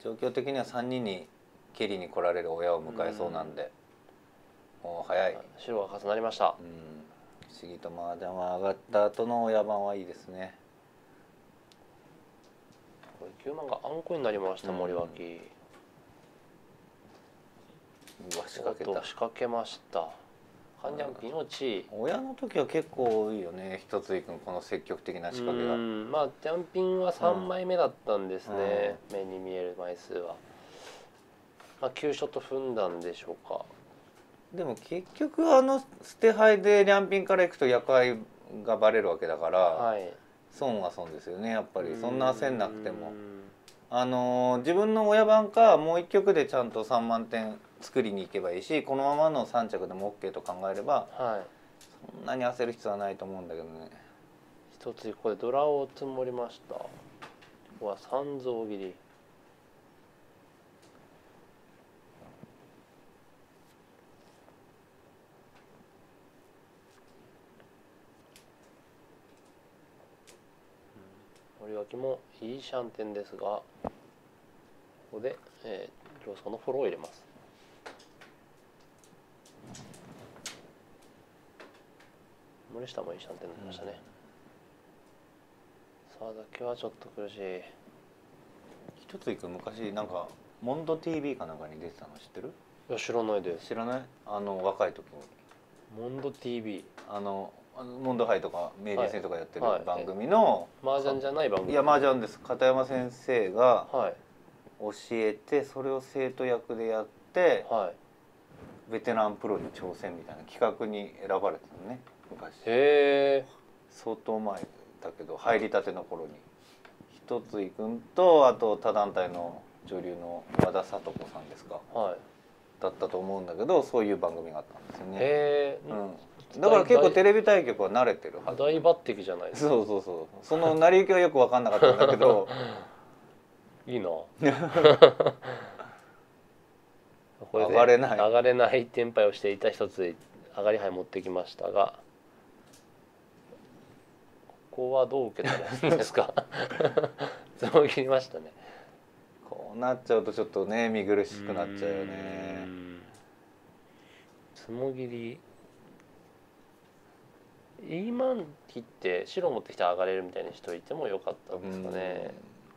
状況的にはさんにんに蹴りに来られる親を迎えそうなんで、うん、もう早い。 白が重なりました。うん、 不思議と麻雀は上がった後の親番はいいですね。 これきゅうまんがあんこになりました、うん、森脇。 うわ仕掛けた。 仕掛けました。ハンニャンピンの地位。 親の時は結構多いよね。一ついくんこの積極的な仕掛けが。 うんまあジャンピンはさんまいめだったんですね。うん、目に見える枚数は。まあきゅうショット踏んだんでしょうか。 でも結局あの捨て牌でリャンピンからいくと役割がバレるわけだから、はい、損は損ですよねやっぱり。そんな焦んなくても。あのー、自分の親番かもう一局でちゃんとさんまんてん作りに行けばいいし、このままのさん着でも OK と考えれば、はい、そんなに焦る必要はないと思うんだけどね。 一つここでドラを積もりました。ここは三象切り。森脇もいいシャンテンですが、ここで、えー、ローソンのフォローを入れます。森下もいいシャンテンになりましたね。沢崎はちょっと苦しい。 一ついく昔なんかモンド ティーブイ かなんかに出てたの知ってる？ いや知らないです。 知らない？あの若い時にモンド ティーブイあのモンド杯とか名人戦とかやってる番組の、 はいはい、麻雀じゃない番組。 いや麻雀です。片山先生が教えて、それを生徒役でやって、はい、ベテランプロに挑戦みたいな企画に選ばれてたのね昔。へえ。相当前だけど入りたての頃に一つい君とあと他団体の女流の和田聡子さんですか、はい、だったと思うんだけど、そういう番組があったんですよね。へえ。うんだから結構テレビ対局は慣れてるはず。 大抜擢じゃないですか。 そうそうそう。その成り行きはよく分かんなかったんだけどいいな上がれない上がれないテンパイをしていた一つ上がり牌持ってきましたが、ここはどう受けたらいいんですかつも切りましたね。 こうなっちゃうとちょっとね見苦しくなっちゃうよね。 つも切りイーマン切って白持ってきて上がれるみたいにしといてもよかったんですかね。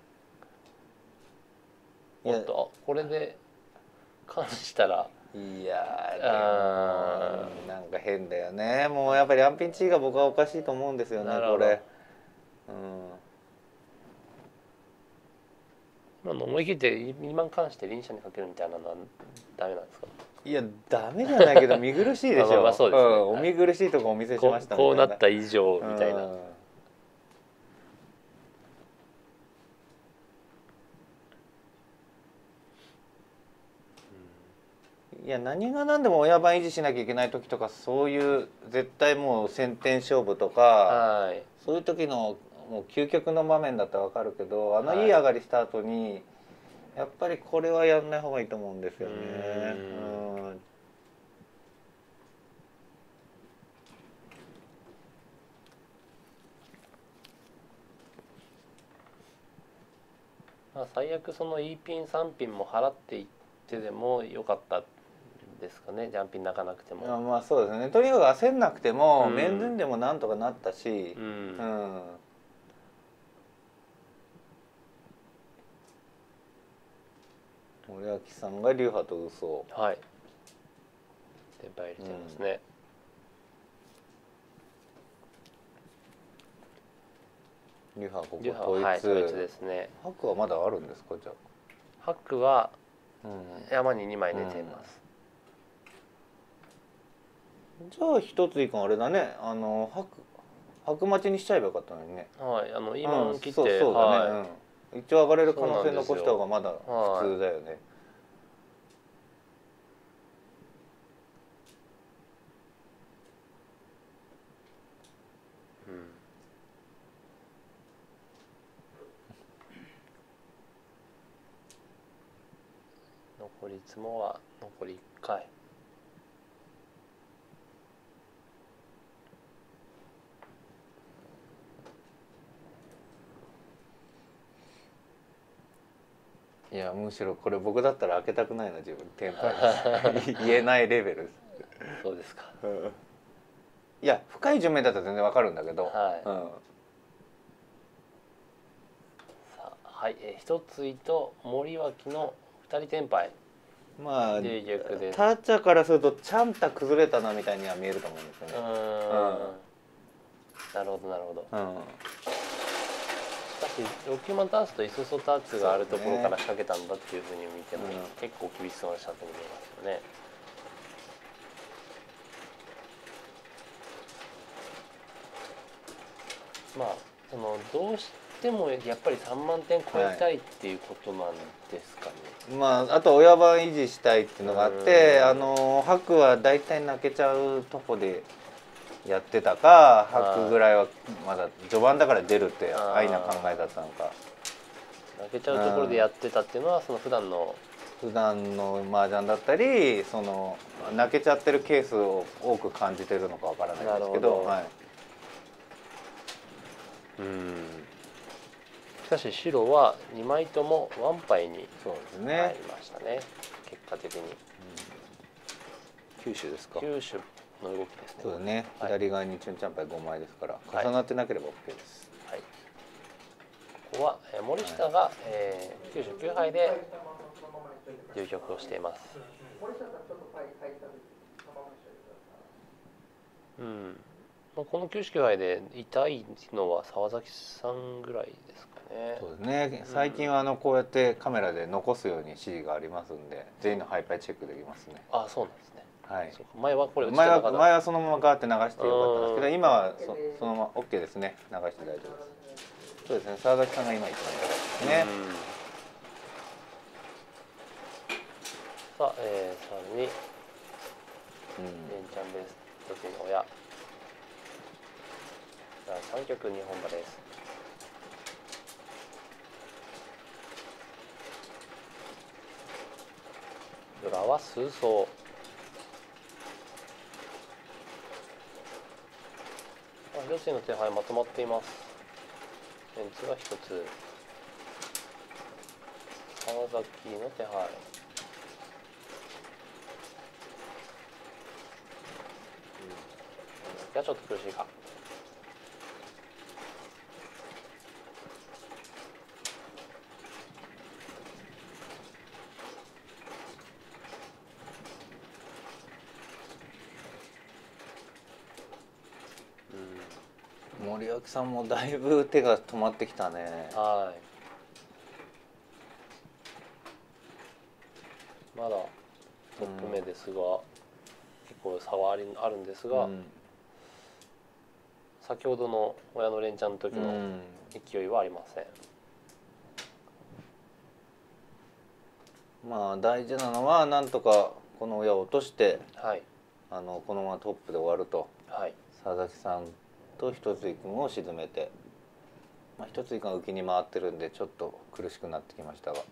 おっとこれで関したらいやでもなんか変だよね。もうやっぱりアンピンチーが僕はおかしいと思うんですよねこれ。 うん、思い切ってイーマン関して輪車にかけるみたいなのはダメなんですか？ いやダメじゃないけど見苦しいでしょ。まあまあそうですね、うん、お見苦しいとこお見せしましたみたいな。 こうなった以上みたいな。 いや何が何でも親番維持しなきゃいけない時とかそういう絶対もう先天勝負とか、はい、そういう時のもう究極の場面だったら分かるけど、あのいい上がりした後に、はい、やっぱりこれはやんない方がいいと思うんですよね。うんまあ、最悪その E ピンさんピンも払っていってでもよかったですかね、ジャンピン泣かなくても。 あまあそうですね、とにかく焦んなくても、うん、面前でもなんとかなったし、うん、うん、森脇さんが流派と嘘、 はい、テンパイ入れてますね。 流派ここ統一、 はい、統一ですね。 白はまだあるんですか？じゃあ白は山ににまい出ています、 うんうん、じゃあ一つ以下あれだね、あの白白待ちにしちゃえばよかったのにね。 はい、あの今切って、 うん、そうそうだね、 はい、 うん、一応上がれる可能性残した方がまだ普通だよね。 残りつもは残りいっかい。 いやむしろこれ僕だったら開けたくないな、自分テンパイ言えないレベルです。 そうですか。 いや深い順目だったら全然わかるんだけど、 はい、 うん、 さあ、はい、え一ついと森脇の二人テンパイ。 まあタッチャーからするとちゃんと崩れたなみたいには見えると思うんですよね。うん、 なるほどなるほど。 うん、 しかしろくマンタースとイスソターツがあるところから仕掛けたんだっていうふうに見ても、うん、結構厳しそうなシャツに見えますよね。まあそのどうしてもやっぱりさんまんてん超えたいっていうことなんですかね。 はい、まああと親番維持したいっていうのがあって、あの白は大体泣けちゃうとこでやってたか、白ぐらいはまだ序盤だから出るって安易な考えだったのか。 泣けちゃうところでやってたっていうのはその普段の普段の麻雀だったり、その泣けちゃってるケースを多く感じてるのかわからないですけど、はい、 うん。しかし白はにまいともワンパイに入りましたね、結果的に。 九州ですか？ 九州の動きですね。 そうだね、はい、左側にチュンチャンパイごまいですから、重なってなければ OK です。 はい、ここは森下が、はい、えー、きゅうじゅうきゅうはいで流局をしています。うん、まあ、このきゅうじゅうきゅうはいで痛いのは沢崎さんぐらいですかね。 そうですね、最近はあのこうやってカメラで残すように指示がありますんで、全員のハイパイチェックできますね。 あ、そうなんですね。 はい、 前はこれ前は前はそのままガーって流してよかったんですけど、今は そ, そのまま OK ですね、流して大丈夫です。そうですね、沢崎さんが今一番高いですね。 さあ、えー、さらに、うん、レンチャンベース時の親さん局にほん馬です。ドラは数走。一つの手配まとまっています。メンツが一つ。川崎の手配。じゃあちょっと苦しいか。 森脇さんもだいぶ手が止まってきたね。 はい。まだトップ目ですが、うん、結構差はありあるんですが、うん、先ほどの親の連チャンの時の勢いはありません。 うん、まあ大事なのはなんとかこの親を落として、 はい、 あのこのままトップで終わると、 はい、 佐々木さんと一つ井君を沈めて、まあ、一つ井君が浮きに回ってるんでちょっと苦しくなってきましたが、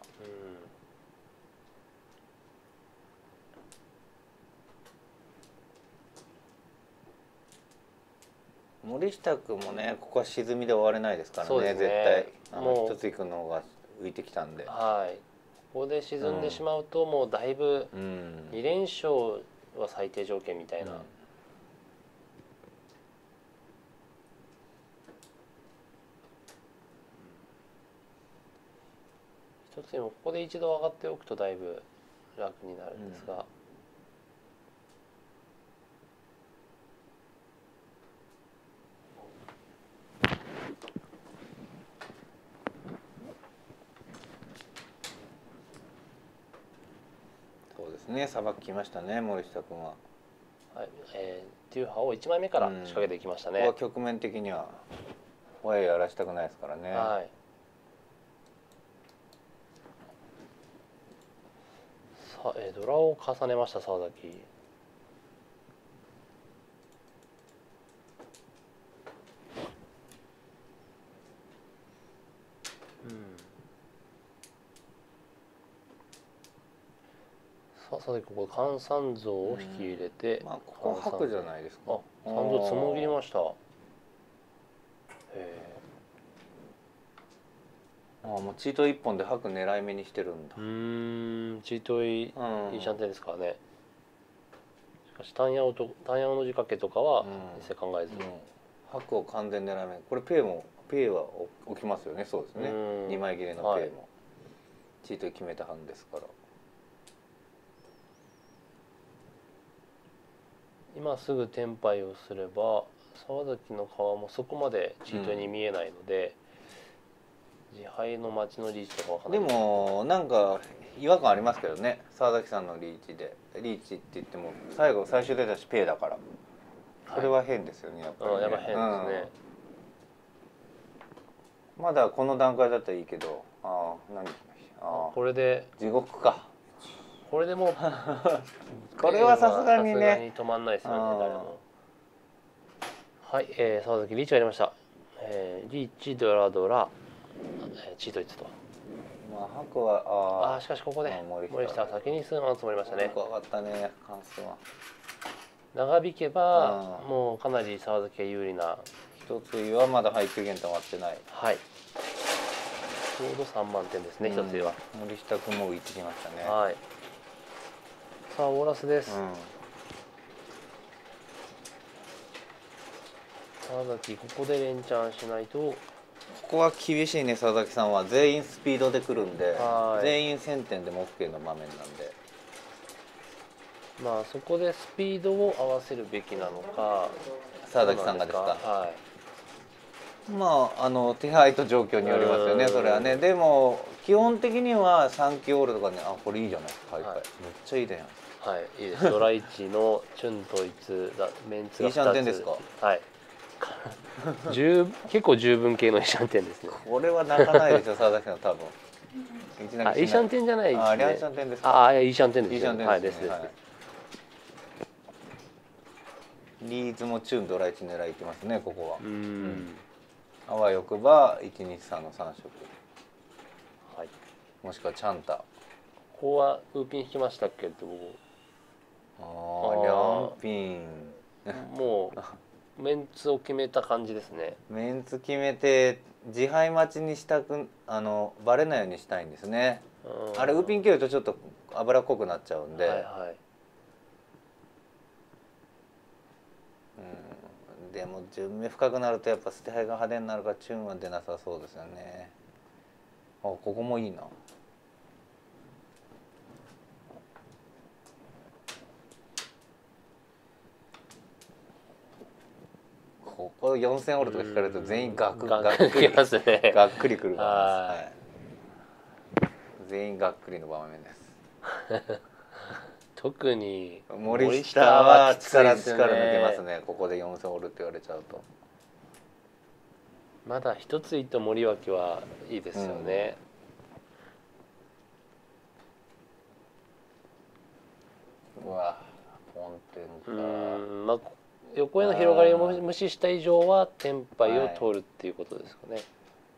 うん、森下君もねここは沈みで終われないですからね、絶対あの一つ井君の方が浮いてきたんで、 はい、ここで沈んでしまうと、もうだいぶに連勝は最低条件みたいな、うん、一つでもここで一度上がっておくとだいぶ楽になるんですが、うん、 そうですね、さばきましたね森下君は。 はい、えー、デューハをいちまいめから仕掛けていきましたね。 うん、ここは局面的には親やらしたくないですからね。 はい、さあ、えー、ドラを重ねました沢崎。うん、さあ佐々木ここ換算像を引き入れて、 うん、まあここは白じゃないですか。 あ、三像つもぎりました。へえ。 ああ、もうチート一本で白狙い目にしてるんだ。 うん、チートイ、うん、いいシャンテンですからね。しかし単ヤオと単ヤオの仕掛けとかは一切考えず、うんうん、 白を完全狙い目。これペイもペイは起きますよね。そうですね。二枚切れのペイも、はい、チート決めた班ですから。 今すぐテンパイをすれば沢崎の顔もそこまでチートに見えないので、うん、自敗の待ちのリーチとかはかなり。でもなんか違和感ありますけどね、沢崎さんのリーチで。リーチって言っても最後最終出たしペイだから、それは変ですよね、やっぱりね。 うん、やっぱ変ですね、 うん、まだこの段階だったらいいけど、ああ何あこれで地獄か。 これでもこれはさすがにね、さすがに止まんないですよね、誰も。はい、えー、沢崎リーチがありました。えー、リーチドラドラ、えー、チートいつと。 まあ白はああしかしここで森下は先に数万積もりましたね。 怖かったね、関数は。 長引けばもうかなり沢崎が有利な。 一つはまだ配球源止まってない。 はい。ちょうどさんまんてんですね、一つは。 森下君も浮いてきましたね。 はい。さあオーラスです。沢崎ここで連チャンしないと。 ここは厳しいね、佐々木さんは。全員スピードで来るんで、全員せんてんでも OK の場面なんで、 まあそこでスピードを合わせるべきなのか。 佐々木さんがですか。 はい、 まああの手配と状況によりますよね、それはね。でも基本的にはさんきオールとかね、あこれいいじゃないですか、はいはい、めっちゃいいじゃないですか。はい、いいです。ドラいちのチュン統一だ、メンツがふたつ。 いいシャンテンですか。 はい。十結構十分系のイシャンテンですね。 これは泣かないでしょ、佐々木さん多分。 あ、イシャンテンじゃないですね。 あ、リャンシャンテンですか。 あ、イシャンテンです。 イシャンテンですね。 はい、ですです。 リーズもチューンドラいち狙いきますね、ここは。うん。あわよくばいちにさんのさん色。はい。もしくはチャンタ。 ここはウーピン引きましたけど。 ああ、リャンピン。 もう。メンツを決めた感じですね。 メンツ決めて自敗待ちにしたく、あのバレないようにしたいんですね。あれウーピン切るとちょっと脂っこくなっちゃうんで、はいはい、うん、でも順目深くなるとやっぱ捨て牌が派手になるからチューンは出なさそうですよね。あ、ここもいいな。ここよんせんオールとか引かれると全員がっくりがっくりがっくりくる場面です。はい、全員がっくりの場面です。 特に森下は力力抜けますね。ここでよんせんオールって言われちゃうと。 まだ一ついと森脇はいいですよね。 うん、うわ、ポンテンか。 うん、まあ横への広がりを無視した以上はテンパイを通るっていうことですかね。はい、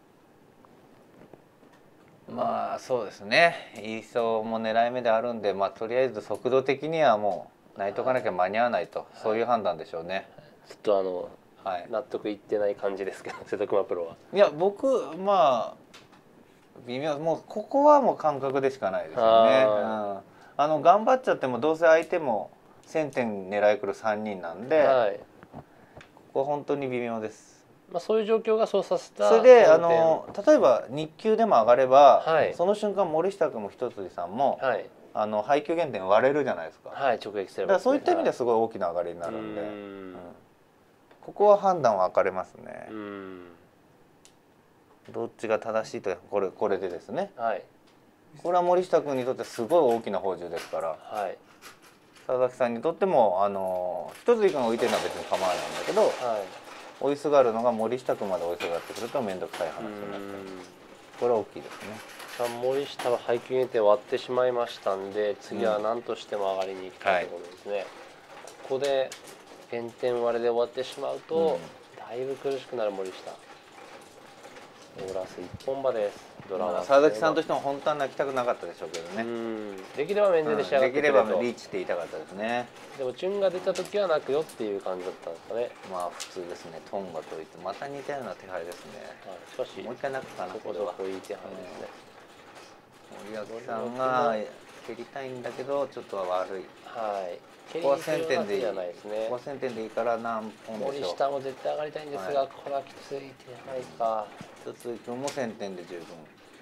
まあそうですね。イーソーも狙い目であるんで、まあとりあえず速度的にはもう泣いとかなきゃ間に合わないと、はい、そういう判断でしょうね。 ちょっとあの、はい、納得いってない感じですけど瀬戸熊プロは。 いや僕まあ微妙。もうここはもう感覚でしかないですよね。あ、あの頑張っちゃってもどうせ相手もせんてん狙いくるさんにんなんで、はい、ここは本当に微妙です。 まあそういう状況がそうさせた。 それであの例えば日給でも上がれば、はい、その瞬間森下君も一辻さんも、はい、あの配給減点割れるじゃないですか。 はい、直撃すれば、ね、 だからそういった意味ではすごい大きな上がりになるんで、はい、うん、ここは判断分かれますね。うん、どっちが正しいとこれこれでですね。はい、これは森下君にとってすごい大きな宝珠ですから。はい、佐々木さんにとってもあの一辻君が浮いてるのは別に構わないんだけど。はい、追いすがるのが森下君まで追いすがってくると面倒くさい話になってこれは大きいですね。 さあ森下は配球減点割ってしまいましたんで次は何としても上がりに行きたいところですね、うん、はい、ここで減点割れで終わってしまうと、うん、だいぶ苦しくなる森下。オーラス一本馬です。ドラマ佐々木さんとしても本当は泣きたくなかったでしょうけどね。うん、 できれば面前で仕上がってくれと、 うん、できればリーチって言いたかったですね。 でもチュンが出た時は泣くよっていう感じだったんですかね。 まあ普通ですね。トンガといってまた似たような手配ですね、はい、 しかしもう一回泣くかな。 そこそこいい手配ですね、 うん、森脇さんが蹴りたいんだけどちょっとは悪い。はい、ここはせんてんでいい。ここはせんてんでいいから何本でしょう。 森下も絶対上がりたいんですが、はい、これはきつい手配か。 一つ君もせんてんで十分。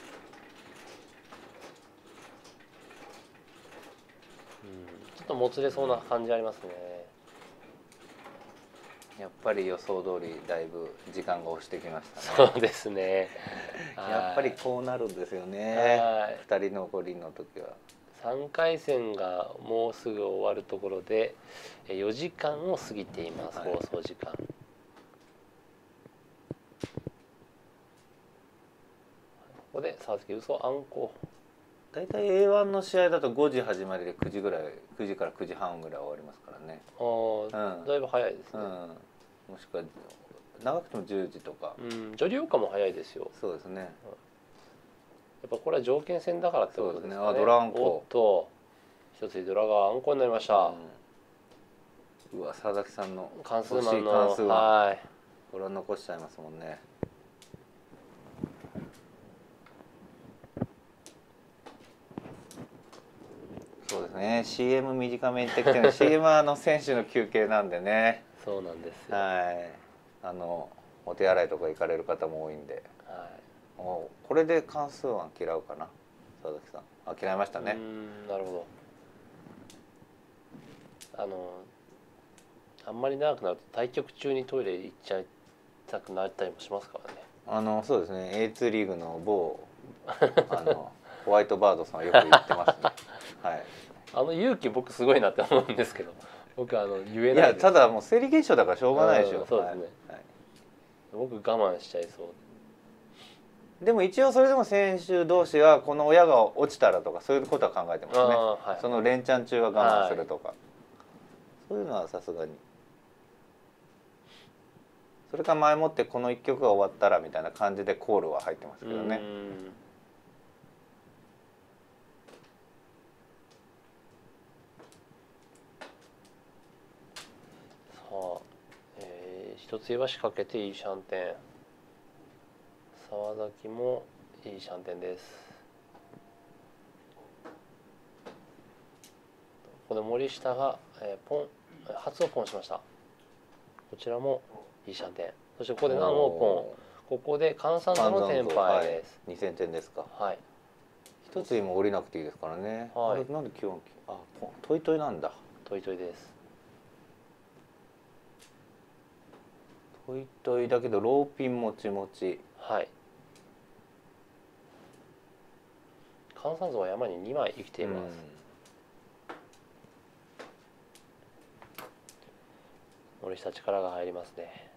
ちょっともつれそうな感じありますね。 やっぱり予想通りだいぶ時間が押してきましたね。そうですね。 やっぱりこうなるんですよね。ふたり残りの時は。 さんかい戦がもうすぐ終わるところでよじかんを過ぎています、はい、放送時間。ここで佐々木嘘あんこ。 大体 エーワン の試合だとごじ始まりでくじぐらいくじからくじはんぐらい終わりますからね。 ああ、うん、だいぶ早いですね、うん、 もしくは長くてもじゅうじとか、 うん、女流化も早いですよ。 そうですね、 やっぱこれは条件戦だからってことですね。 あ、ドラあんこ。 おっと一つドラがあんこになりました、 うん、うわ佐々木さんの関数マンの関数はい、これは残しちゃいますもんね。そうですね。シーエム 短めにってきてるシーエム はあの選手の休憩なんでね。 そうなんですよ。 はい。あのお手洗いとか行かれる方も多いんで。はい。おこれで関数は嫌うかな佐々木さん。あ、嫌いましたね。 うん、なるほど。あのあんまり長くなると対局中にトイレ行っちゃいたくなったりもしますからね。 あのそうですね。エーツー リーグの某あのホワイトバードさんはよく言ってますね。はい。 あの勇気僕すごいなって思うんですけど、僕はあの言えないです。いやただもう生理現象だからしょうがないでしょ。 そうですね。はい、僕我慢しちゃいそう。 でも一応それでも選手同士はこの親が落ちたらとかそういうことは考えてますね。はい、その連チャン中は我慢するとか、はい、そういうのはさすがに。それから前もってこのいっきょくが終わったらみたいな感じでコールは入ってますけどね。 一つは仕掛けていいシャンテン。沢崎もいいシャンテンです。ここで森下が、えー、ポン初をポンしました。こちらもいいシャンテン。そしてここで何をポン。ここで換算座のテンパイです。 はい、にせんてんですか。 はい。 一つ今降りなくていいですからね。はい。なんで基本あポントイトイなんだ。 トイトイです。 トイトイだけどローピンもちもち。 はい。換算像は山ににまい生きています。森下力が入りますね。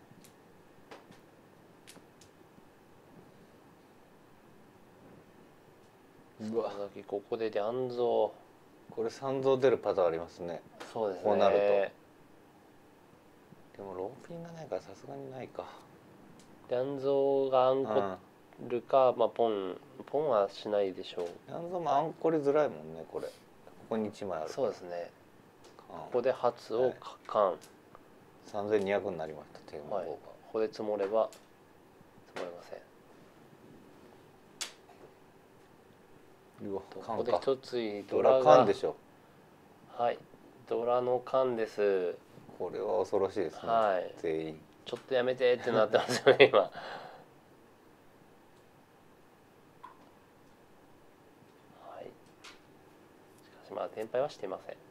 うわ、ここでリャンゾー。これ三蔵出るパターンありますね。 そうですね。 こうなると。でもローピンがないからさすがにないか。 リャンゾーがアンコるか、まあポンポンはしないでしょう。 リャンゾーもアンコりづらいもんねこれ。ここにいちまいある。 そうですね。ここで初をカン。 さんぜんにひゃくになりました。 はい。ここで積もれば積もれません。 ここで一ついドラカンでしょ。 はい、ドラのカンです。 これは恐ろしいですね。はい、全員ちょっとやめてってなってますよね今。はい。しかしまあ転敗はしていません。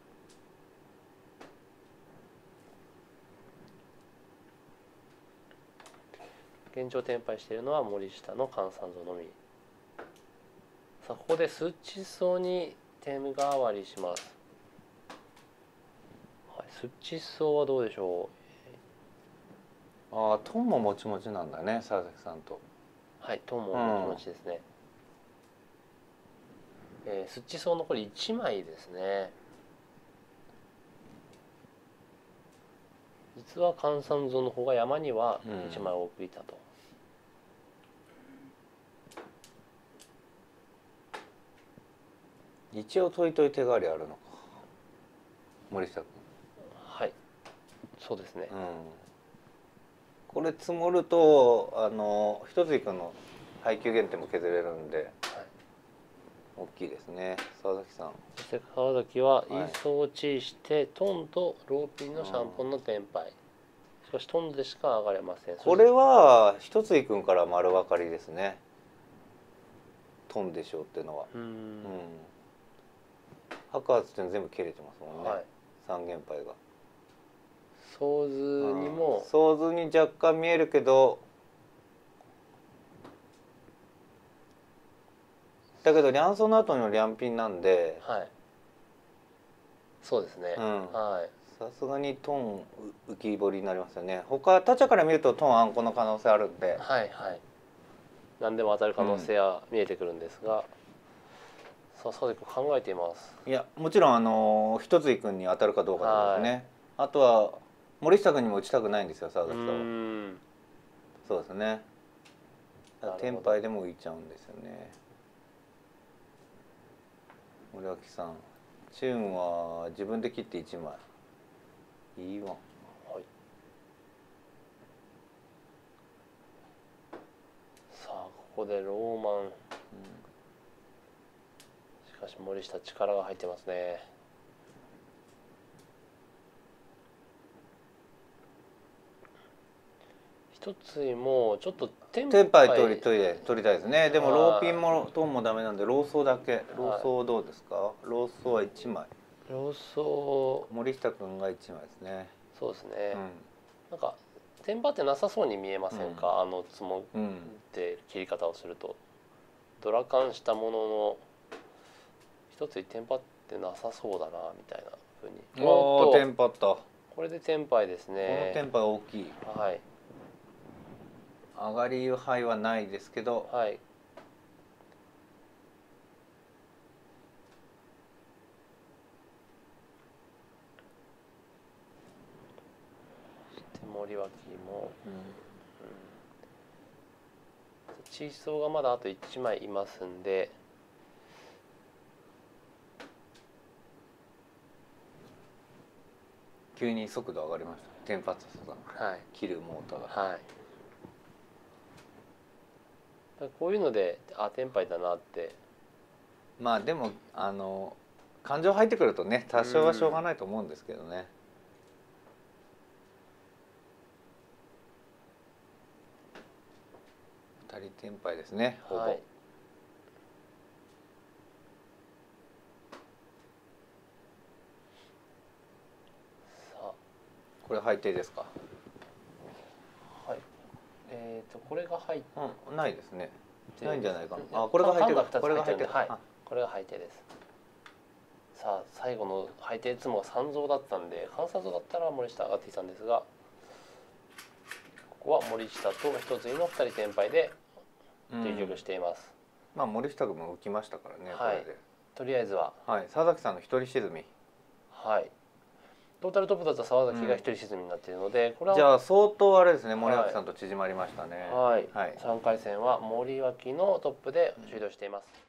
現状転敗しているのは森下の菅三蔵のみ。さあここでスッチソに点が上がりします。はい、スッチソはどうでしょう。ああ、トンももちもちなんだね、沢崎さんと。 はい、トンももちもちですね。うん、えー、スッチソ残りいちまいですね。実は菅三蔵の方が山にはいちまい多くいたと。 うん、一応解いとい手代わりあるのか、森下君。 はい、そうですね。うん、 これ積もるとあの一ついくの配給減点も削れるんで、はい、大きいですね。沢崎さん。 そして川崎はイーソをチーして、はい、トンとローピンのシャンポンの転敗。しかしトンでしか上がれません。 これは一ついくんから丸分かりですね。トンでしょうっていうのは。うん。うん、白髪っていうの全部切れてますもんね。はい、三元杯が。 ソーズにもソーズに若干見えるけど、だけどリャンソンの後のリャンピンなんで、 はい、そうですね、うん、はい、 さすがにトン浮き彫りになりますよね。他他社から見るとトンあんこの可能性あるんで、 はいはい、何でも当たる可能性は見えてくるんですが、うん、さあ佐々木君考えています。 いやもちろんあの一ついくんに当たるかどうかですね、はい、あとは森下君にも打ちたくないんですよ佐々木さんは。そうですね。天敗でも浮いちゃうんですよね。森脇さん、チューンは自分で切っていちまい。いいわ。はい。 さあここでローマン。うん、しかし森下力が入ってますね。一つもちょっとテンパイ取り取り取りたいですね。でもローピンもトンもダメなんでローソーだけ。ローソーどうですか？ローソーはいちまい。 ローソー森下君がいちまいですね。 そうですね。うん、なんかテンパってなさそうに見えませんか？うん、あの積もって切り方をすると、ドラカンしたものの一つにテンパってなさそうだなみたいなふうに。 おおテンパった。 これでテンパイですね。 このテンパイ大きい。 はい。 上がり牌はないですけど、 はい、そして森脇も、うんうん、チーソーがまだあといちまいいますんで、 急に速度上がりました。テンパツさん、はい、切るモーターが。はい。 こういうのであテンパイだなって。 まあでもあの感情入ってくるとね多少はしょうがないと思うんですけどね。ふたりテンパイですねほぼ。はい、さあこれ配定ですか？ はい。えっとこれが入って、 うん、ないですね。ないんじゃないかな。あ、これが入ってる。これが入ってる。 はい。これが配定です。さあ最後の配定つもが三蔵だったんで、関三蔵だったら森下上がっていたんですが、ここは森下と一つの二人転敗で結局しています。 うん、まあ森下君も浮きましたからね。 はい。これでとりあえずは。 はい。沢崎さんの一人沈み。 はい。トータルトップだった沢崎が一人沈みになっているので、これはじゃあ相当あれですね、森脇さんと縮まりましたね。 はい、はい、さんかい戦は森脇のトップで終了しています。